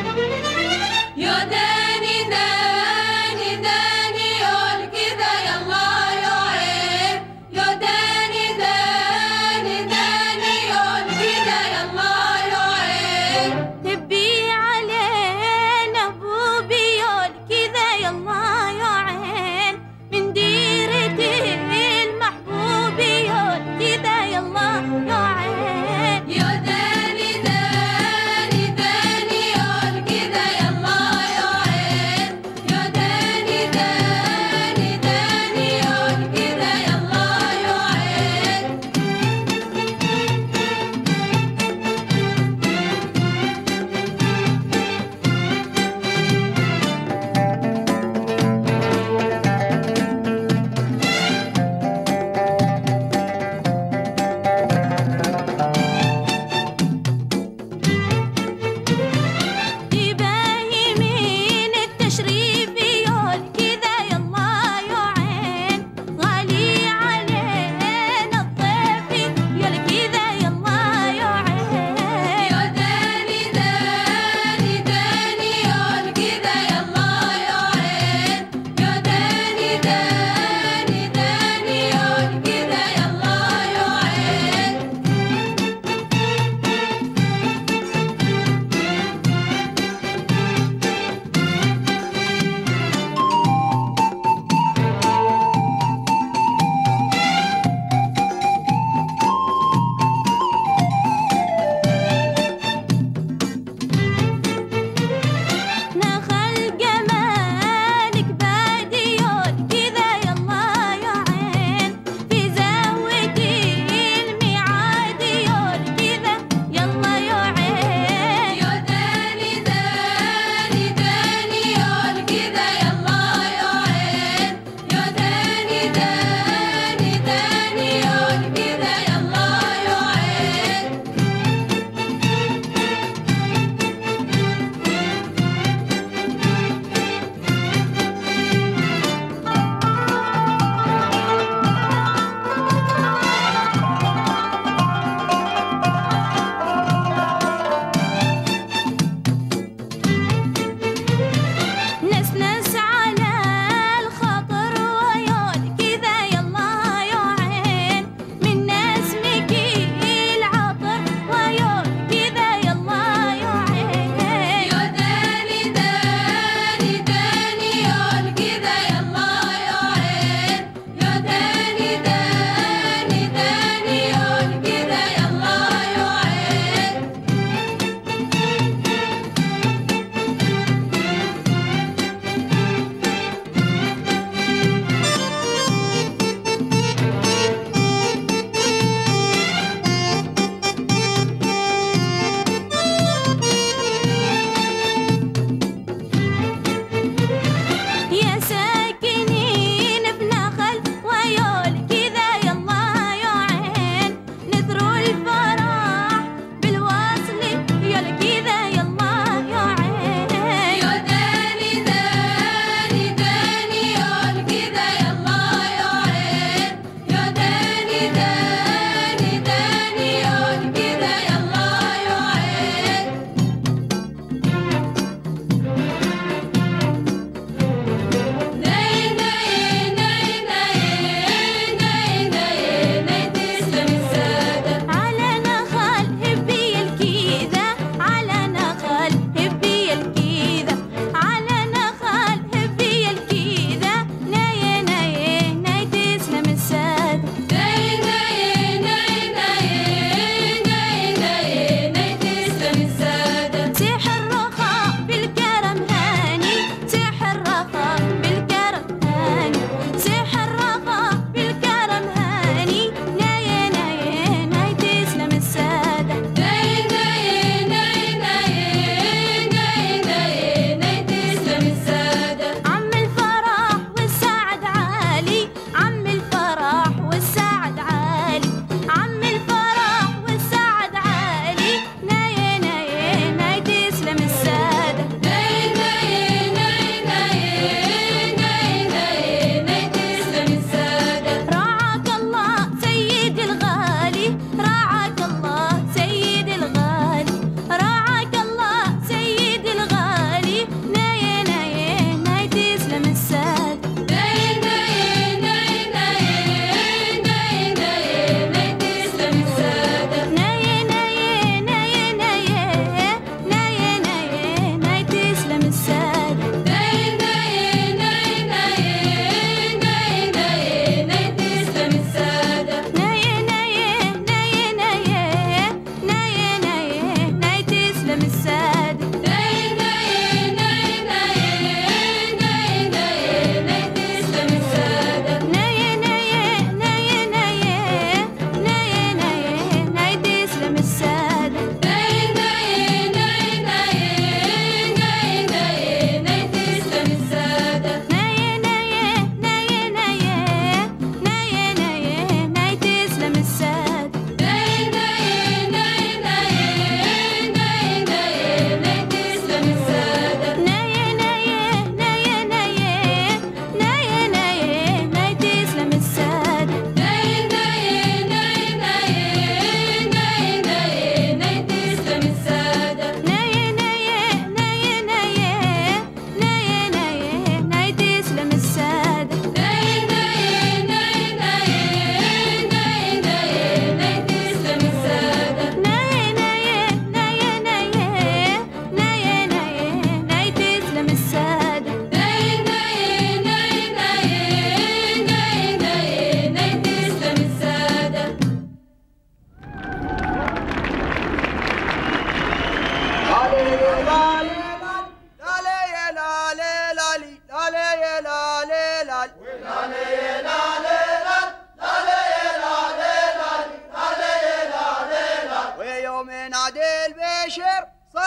يا داني داني داني قول كده يلا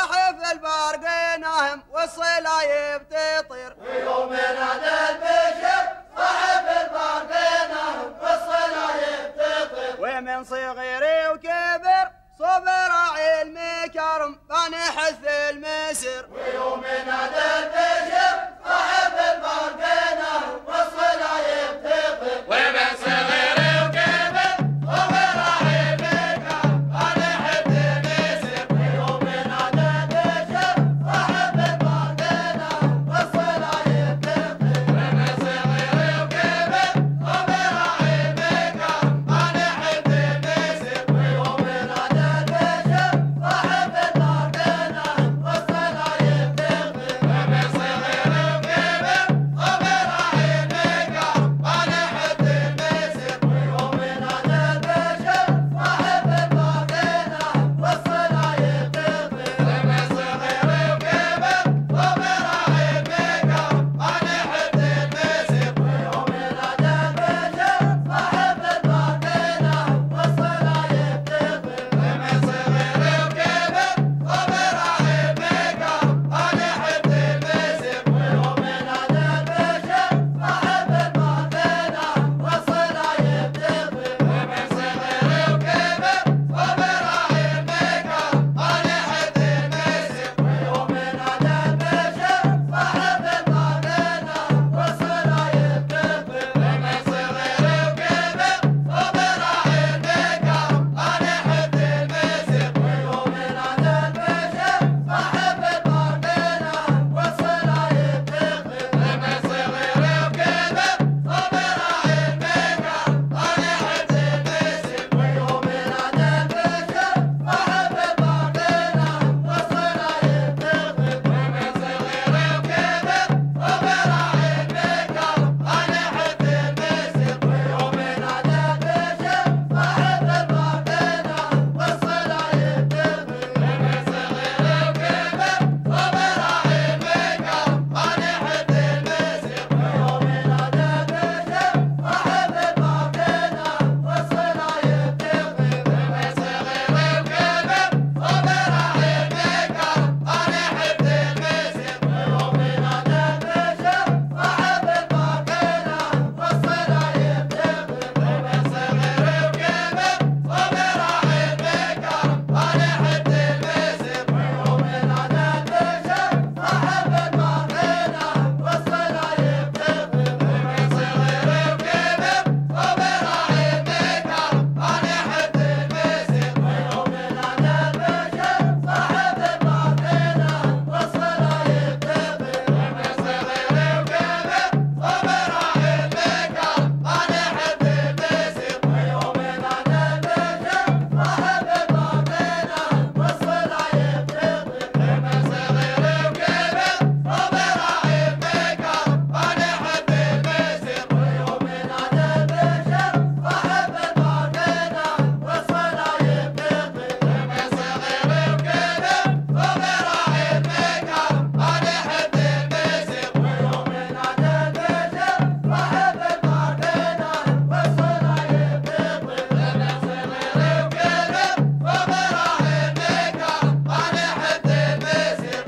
صاحب البرق ناهم والصلايب تطير ويوم نادى البشر صاحب البرق ناهم والصلايب تطير ومن صغير وكبر صبر علمي كرم فنحث المسر ويوم نادى البشر صاحب البرق ناهم والصلايب تطير ومن صغير وكبر صبر علمي كرم فنحث المسر ويوم نادى البشر صاحب البرق ناهم والصلايب تطير ومن صغير وكبر صبر علمي كرم فنحث المسر ويوم نادى البشر صاحب البرق ناهم والصلايب تطير ومن صغير وكبر صبر علمي كرم فنحث المسر ويوم نادى البشر صاحب البرق ناهم والصلايب تطير ومن صغير وكبر صبر علمي كرم فنحث المسر ويوم نادى البشر صاحب البرق ناهم والصلايب تطير ومن صغير وكبر صبر علمي كرم فنحث المسر ويوم نادى البشر صاحب البرق ناهم والصلايب تطير ومن صغير وكبر صبر علمي كرم فنحث المسر ويوم نادى البشر صاحب البرق ناهم والصلايب تطير ومن صغير وكبر صبر علمي كرم فنحث المسر ويوم نادى البشر صاحب البرق ناهم والصلايب تطير ومن صغير وكبر صبر علمي كرم فنحث المسر ويوم نادى البشر صاحب البرق ناهم والصلايب تطير ومن صغير وكبر صبر علمي كرم فنحث المسر ويوم نادى البشر صاحب البرق ناهم والصلايب تطير ومن صغير وكبر صبر علمي كرم فنحث المسر ويوم نادى البشر صاحب البرق ناهم والصلايب تطير ومن صغير وكبر صبر علمي كرم فنحث المسر ويوم نادى البشر صاحب البرق ناهم والصلايب تطير ومن صغير وكبر صبر علمي كرم فنحث المسر ويوم نادى البشر صاحب البرق ناهم والصلايب تطير ومن صغير وكبر صبر علمي كرم فنحث المسر ويوم نادى البشر صاحب البرق ناهم والصلايب تطير ومن صغير وكبر صبر علمي كرم فنحث المسر ويوم نادى البشر صاحب البرق ناهم والصلايب تطير ومن صغير وكبر صبر علمي كرم فنحث المسر ويوم نادى البشر صاحب البرق ناهم والصلايب تطير ومن صغير وكبر صبر علمي كرم فنحث المسر ويوم نادى البشر صاحب البرق ناهم والصلايب تطير ومن صغير وكبر صبر علمي كرم فنحث المسر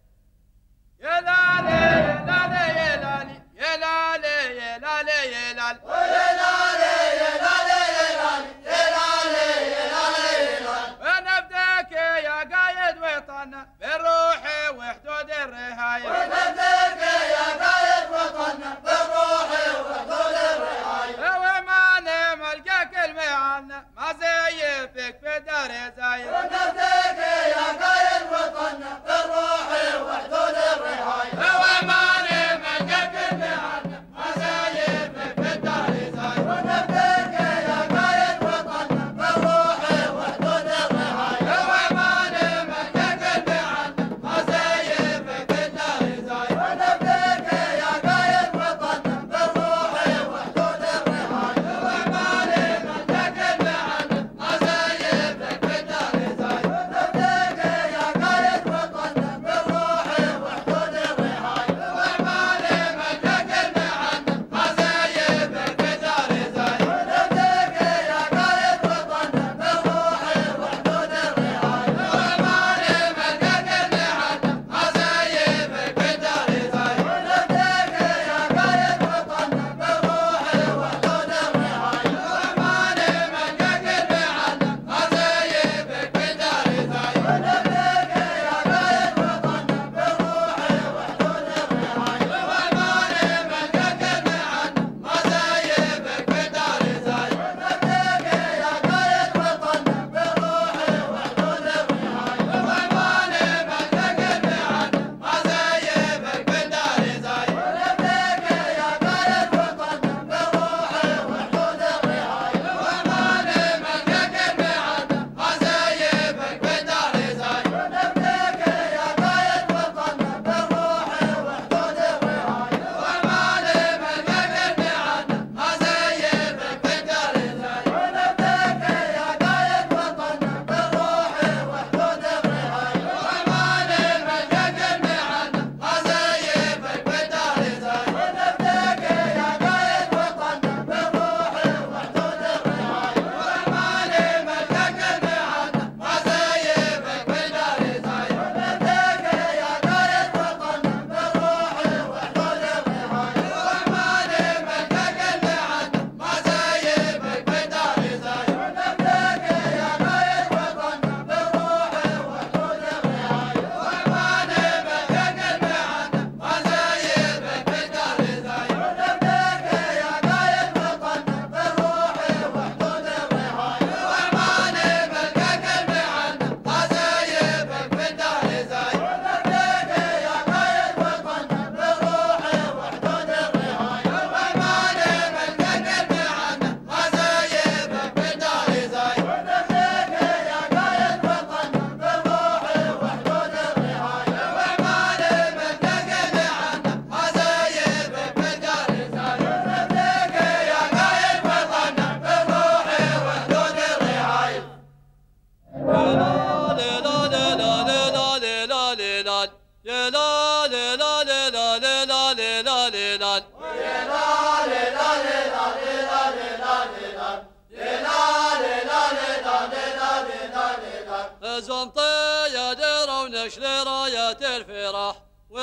يا لالي يا لالي يا لالي يا لالي يا لالي يا لالي يا لالي يا لالي يا لالي يا لالي يا لالي ونبدأك يا قايد وطننا بالروح وحدود الرهاية ونبدأك يا قايد وطننا بالروح وحدود الرهاية وما نلقاك المعنا ما زيفك في دار زايد ونبدأك يا قايد وطننا بالروح وحدود الرهاية وما نلقاك المعنا ما زيفك في دار زايد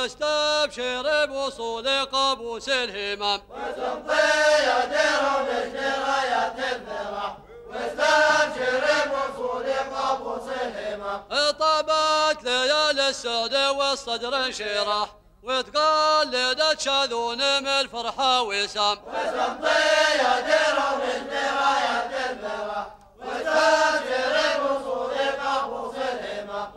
واستبشر بوصول قابوس الهمم وتمضي يا درهم اشترايات الفرح واستبشر بوصول قابوس الهمم طابت ليالي السعد والصدر انشراح وتقلدت شاذون من الفرحة وسام وتمضي يا درهم اشترايات الفرح واستبشر بوصول قابوس الهمم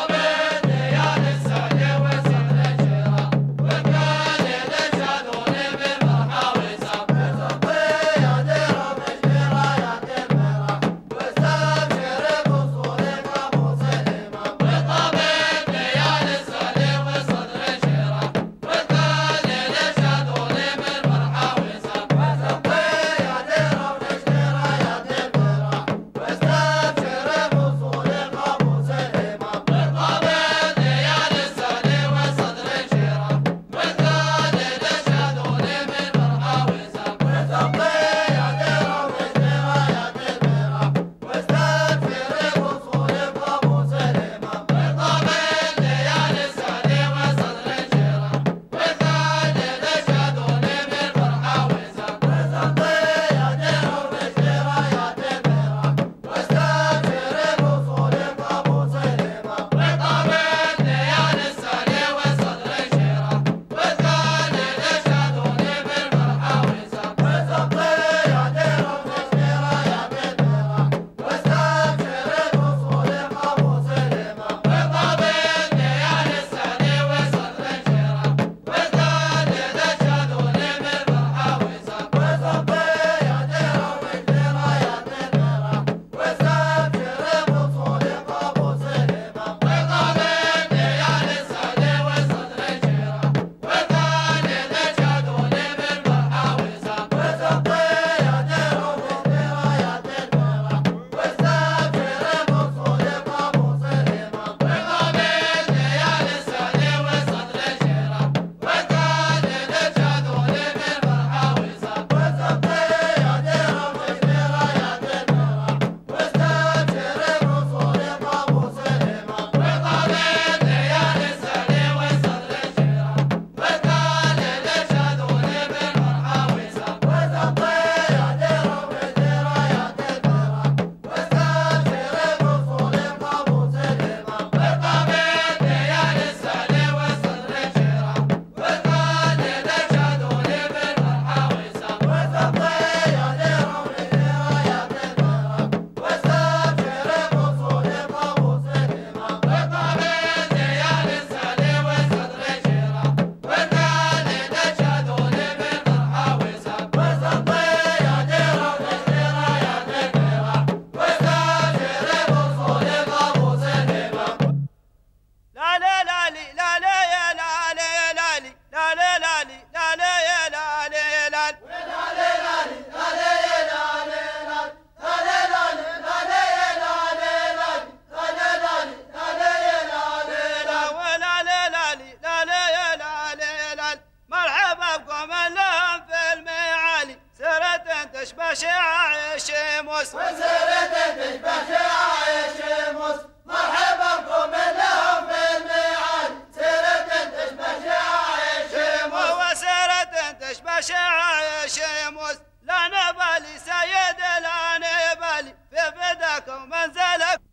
تشبه شعاع الشموس وسرت تشبه شعاع الشموس مرحبا بكم لهم في الميعاد سرت تشبه شعاع الشموس وسرت تشبه شعاع الشموس لا نبالي سيد لا نبالي في فداكم منزلك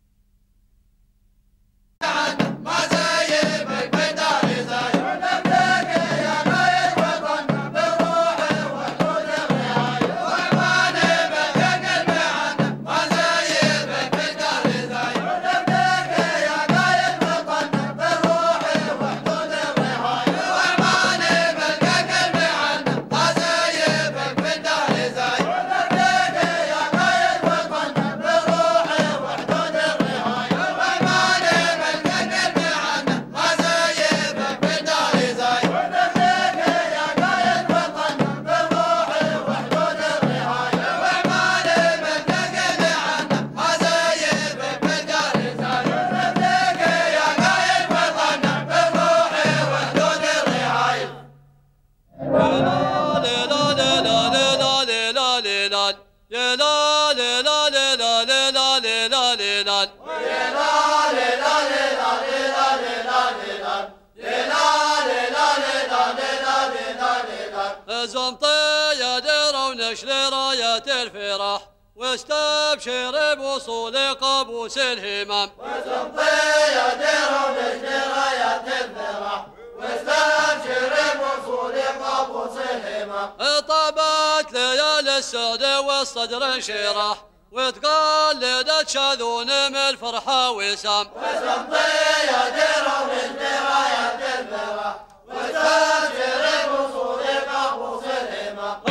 ما زيبك بداري زي ونبدأك يا غاية وطن بالروح وحدود الرعاية وعماني بك قلبي عنك ما زيبك بداري زي ونبدأك يا غاية وطن بالروح وحدود الرعاية وعماني بك قلبي عنك ما زيبك بداري زي ونبدأك يا غاية وطن بالروح وحدود الرعاية وعماني لا وزمطي يدير ونشر رايات الفرح واستبشر بوصول قابوس الهمام. وزمطي يدير ونشر رايات الفرح واستبشر بوصول قابوس الهمام. طابت ليالي السعد والصدر انشراح وتقلدت شاذون من الفرحة وسام. وزمطي يدير ونشر رايات الفرح واستبشر بوصول قابوس الهمام.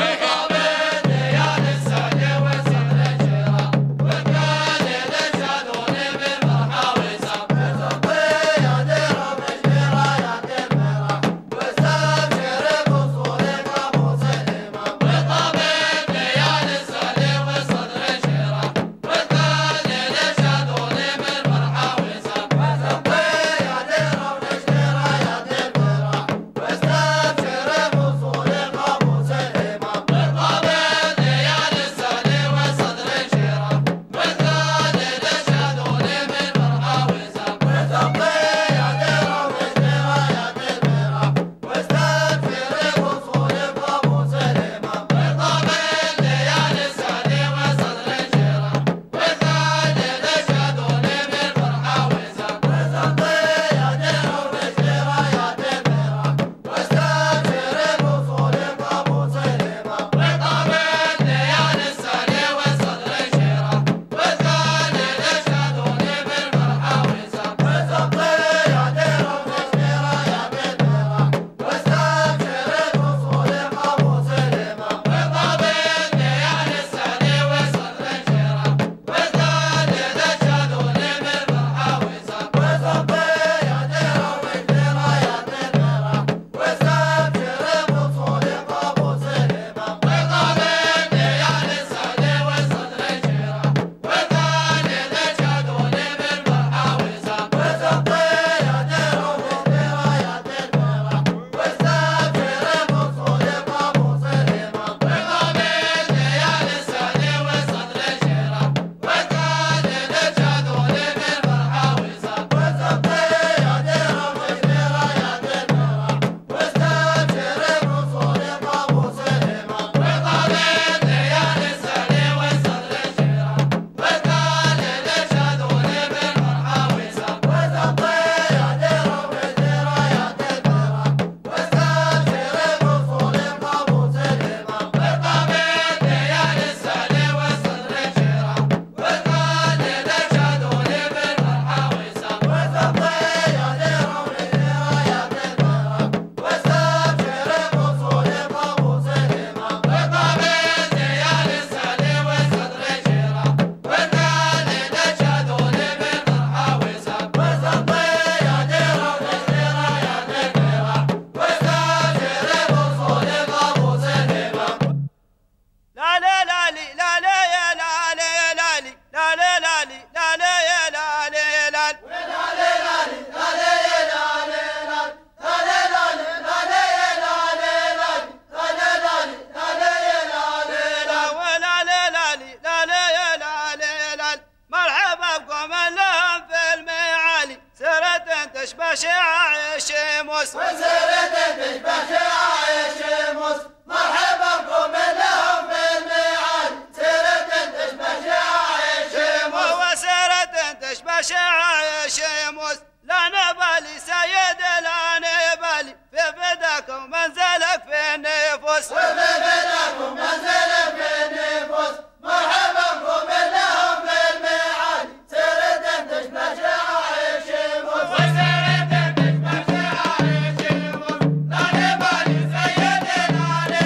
تشبه شعاع شموس وسيرة تشبه شعاع شموس مرحبا بكم لهم في الميعاد سيرة تشبه شعاع شموس وسيرة تشبه شعاع شموس لا نبالي سيد لا نبالي في فداكم منزلك في النفوس وفي فداكم منزلك في النفوس مرحبا بكم لهم في الميعاد سيرة تشبه شعاع شموس وسيرة تشبه شعاع شموس لا نبالي سيد لا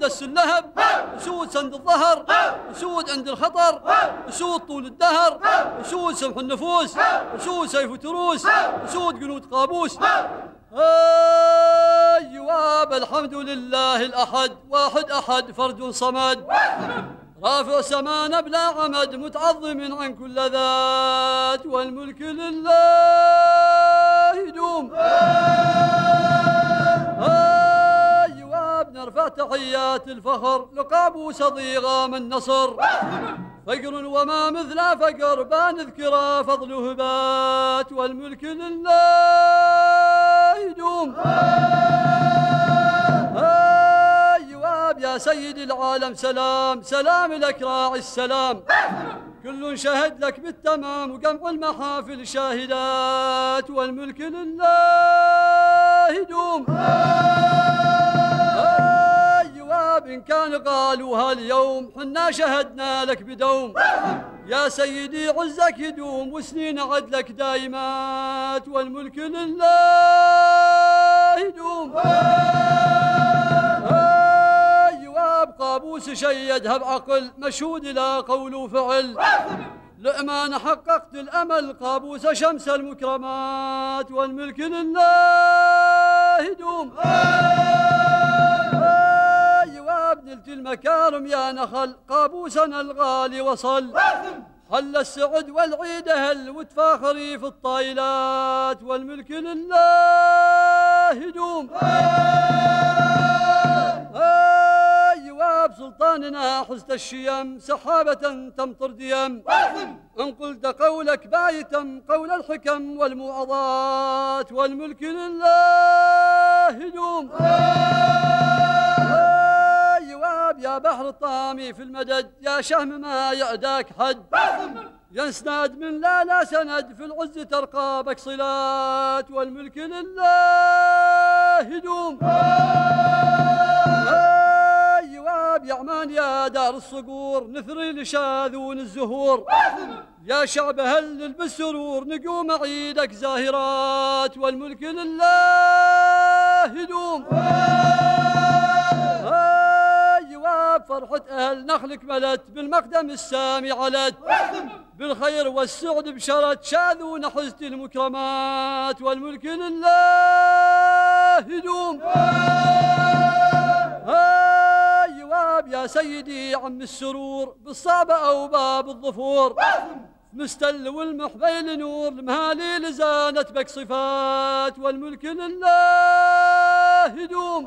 بس اللهب، أسود سند الظهر، أسود عند الخطر، أسود طول الدهر، أسود سمح النفوس، أسود سيف تروس، أسود جنود قابوس. أيوة الحمد لله الأحد، واحد أحد فرد صمد، رافع سمانا بلا عمد، متعظم عن كل ذات، والملك لله يدوم. أيوة بنرفع تحيات الفخر لقابوس ضيغام النصر، فقر وما مثل فقر بنذكر فضله بات، والملك لله يدوم. أيوة يا سيد العالم سلام، سلام لك راعي السلام، كل شهد لك بالتمام، وجمع المحافل شاهدات، والملك لله يدوم. إن كان قالوها اليوم حنا شهدنا لك بدوم، يا سيدي عزك يدوم، وسنين عدلك دايمات، والملك لله يدوم. أيوة بقابوس شيدها بعقل، مشهود لا قول وفعل، لأمان حققت الأمل، قابوس شمس المكرمات، والملك لله يدوم. نلت المكارم يا نخل، قابوسنا الغالي وصل، حل السعد والعيد أهل، وتفاخري في الطايلات، والملك لله يدوم. أيوة بسلطاننا حزت الشيم، سحابة تمطر ديم، إن قلت قولك بايتم، قول الحكم والموعظات، والملك لله يدوم. يا بحر الطامي في المدد، يا شهم ما يأداك حد، ينسناد من لا لا سند، في العز ترقابك صلات، والملك لله يدوم. أيوة بيعمان يا دار الصقور، نثري لشاذون الزهور، يا شعب هلل بالسرور، نقوم عيدك زاهرات، والملك لله يدوم. فرحة أهل نخلك ملت، بالمقدم السامي علت، بالخير والسعد بشرت، شاذون حزت المكرمات، والملك لله يدوم. أيوة يا سيدي عم السرور، بالصعبة أو باب الظفور، مستل والمحبيل نور، المهاليل زانت بك صفات، والملك لله يدوم.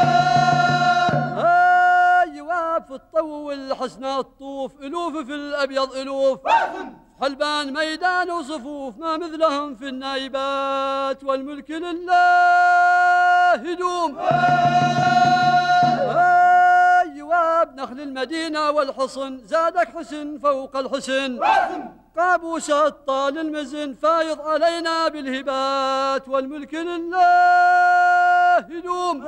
أيوة في الطو والحسنى الطوف، ألوف في الأبيض ألوف، حلبان ميدان وصفوف، ما مثلهم في النايبات، والملك لله يدوم. أيوة بنخل المدينة والحصن، زادك حسن فوق الحسن، قابوس الطال المزن، فايض علينا بالهبات، والملك لله يدوم.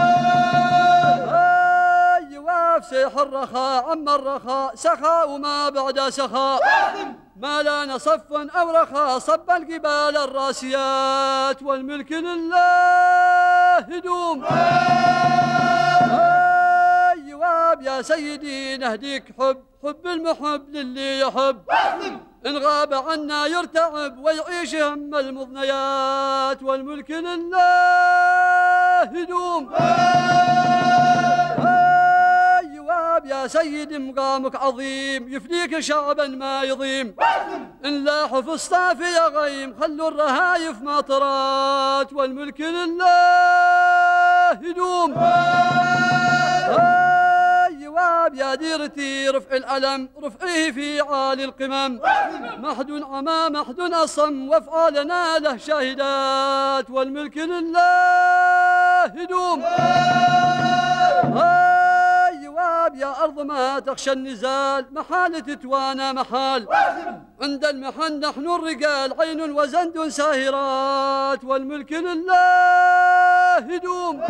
أيوة سيح الرخاء عم الرخاء، سخاء وما بعد سخاء، ما لنا صفا أو رخاء، صب الجبال الراسيات، والملك لله يدوم. أيوة يا سيدي نهديك حب، حب المحب للي يحب، إن غاب عنا يرتعب، ويعيش هم المضنيات، والملك لله يدوم. يا سيدي مقامك عظيم، يفديك شعبا ما يضيم، إن لا حفظ طافي يا غيم، خلوا الرهايف ماطرات، والملك لله يدوم. أيوة يا ديرتي رفع الألم، رفعيه في عالي القمم، محد عما محد أصم، وافعالنا له شاهدات، والملك لله يدوم. يا أرض ما تخشى النزال، محال تتوانى محال، عند المحن نحن الرجال، عين وزند ساهرات، والملك لله يدوم.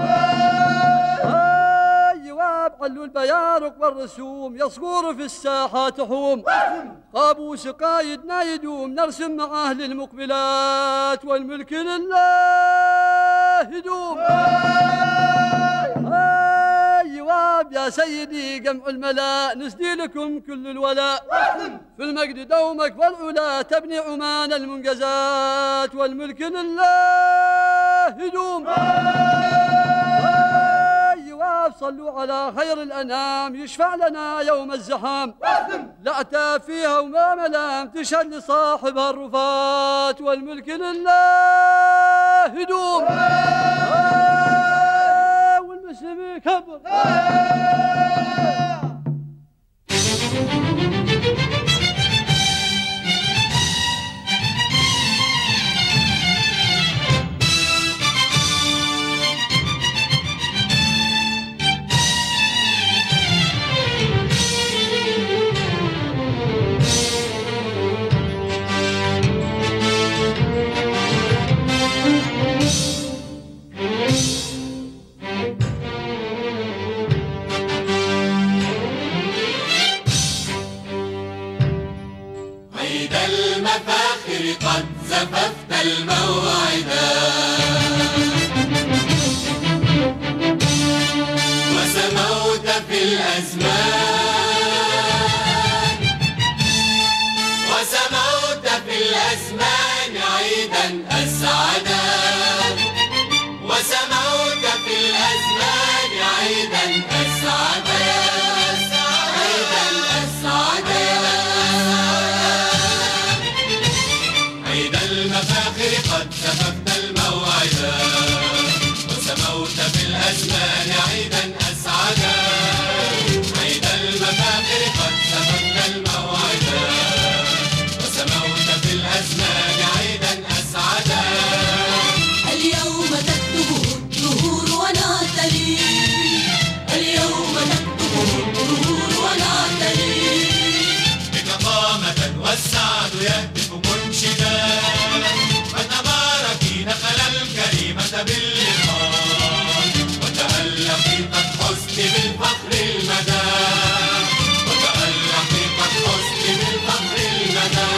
أيوة علوا البيارق والرسوم، يصغور في الساحات حوم، قابوس قايدنا يدوم، نرسم معاه للمقبلات، والملك لله يدوم. أيوة الشباب يا سيدي جمع الملا نسدي لكم كل الولاء في المجد دومك والعلا تبني عمان المنجزات والملك لله يدوم. أيوة صلوا على خير الأنام يشفع لنا يوم الزحام لا أتى فيها وما ملام تشهد لصاحبها الرفات والملك لله يدوم. والمسلمين كبر. عيد المفاخر قد زففت الموعدا وسموت في الأزمان وسموت في الأزمان عيدا أسعدا وسموت في الأزمان عيدا أسعدا عيدا أسعدا عيد المفاخر قد زففت الموعدا وسموت في الأزمان عيدا أسعدا عيد المفاخر قد زففت الموعدا وسموت في الأزمان عيدا أسعدا اليوم تكتبه الدهور ونعتلي اليوم تكتبه الدهور ونعتلي بك قامة والسعد يهتف منشدا فتباركي نخل الكريمة باللقاء وتألقي قد حزت بالفخر المدى وتألقي قد حزت بالفخر المدى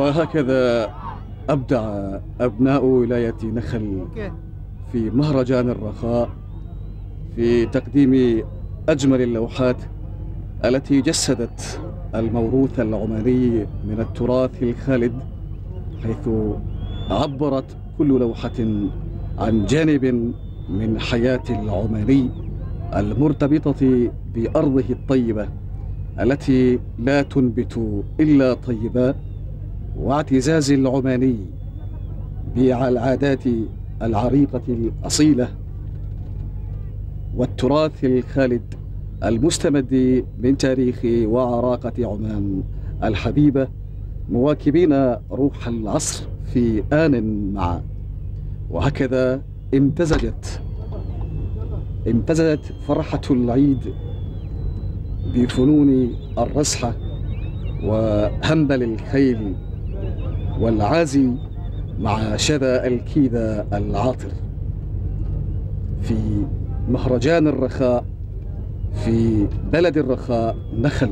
وهكذا أبدع أبناء ولاية نخل في مهرجان الرخاء في تقديم أجمل اللوحات التي جسدت الموروث العماني من التراث الخالد، حيث عبرت كل لوحة عن جانب من حياة العماني المرتبطة بأرضه الطيبة التي لا تنبت إلا طيبا، واعتزاز العماني بالعادات العريقة الأصيلة والتراث الخالد المستمد من تاريخ وعراقة عمان الحبيبة، مواكبين روح العصر في آن معا. وهكذا امتزجت امتزجت فرحة العيد بفنون الرسحة وهنبل الخيل والعازي مع شذا الكيدة العاطر في مهرجان الرخاء في بلد الرخاء نخل.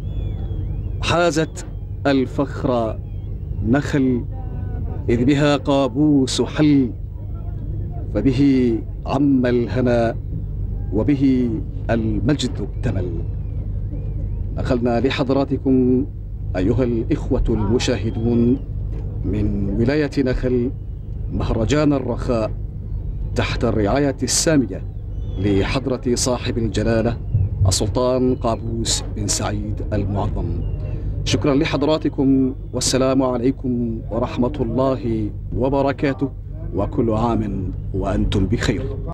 حازت الفخر نخل إذ بها قابوس حل، فبه عم الهنا وبه المجد اكتمل. نقلنا لحضراتكم أيها الإخوة المشاهدون من ولاية نخل مهرجان الرخاء تحت الرعاية السامية لحضرة صاحب الجلالة السلطان قابوس بن سعيد المعظم. شكرا لحضراتكم، والسلام عليكم ورحمة الله وبركاته، وكل عام وأنتم بخير.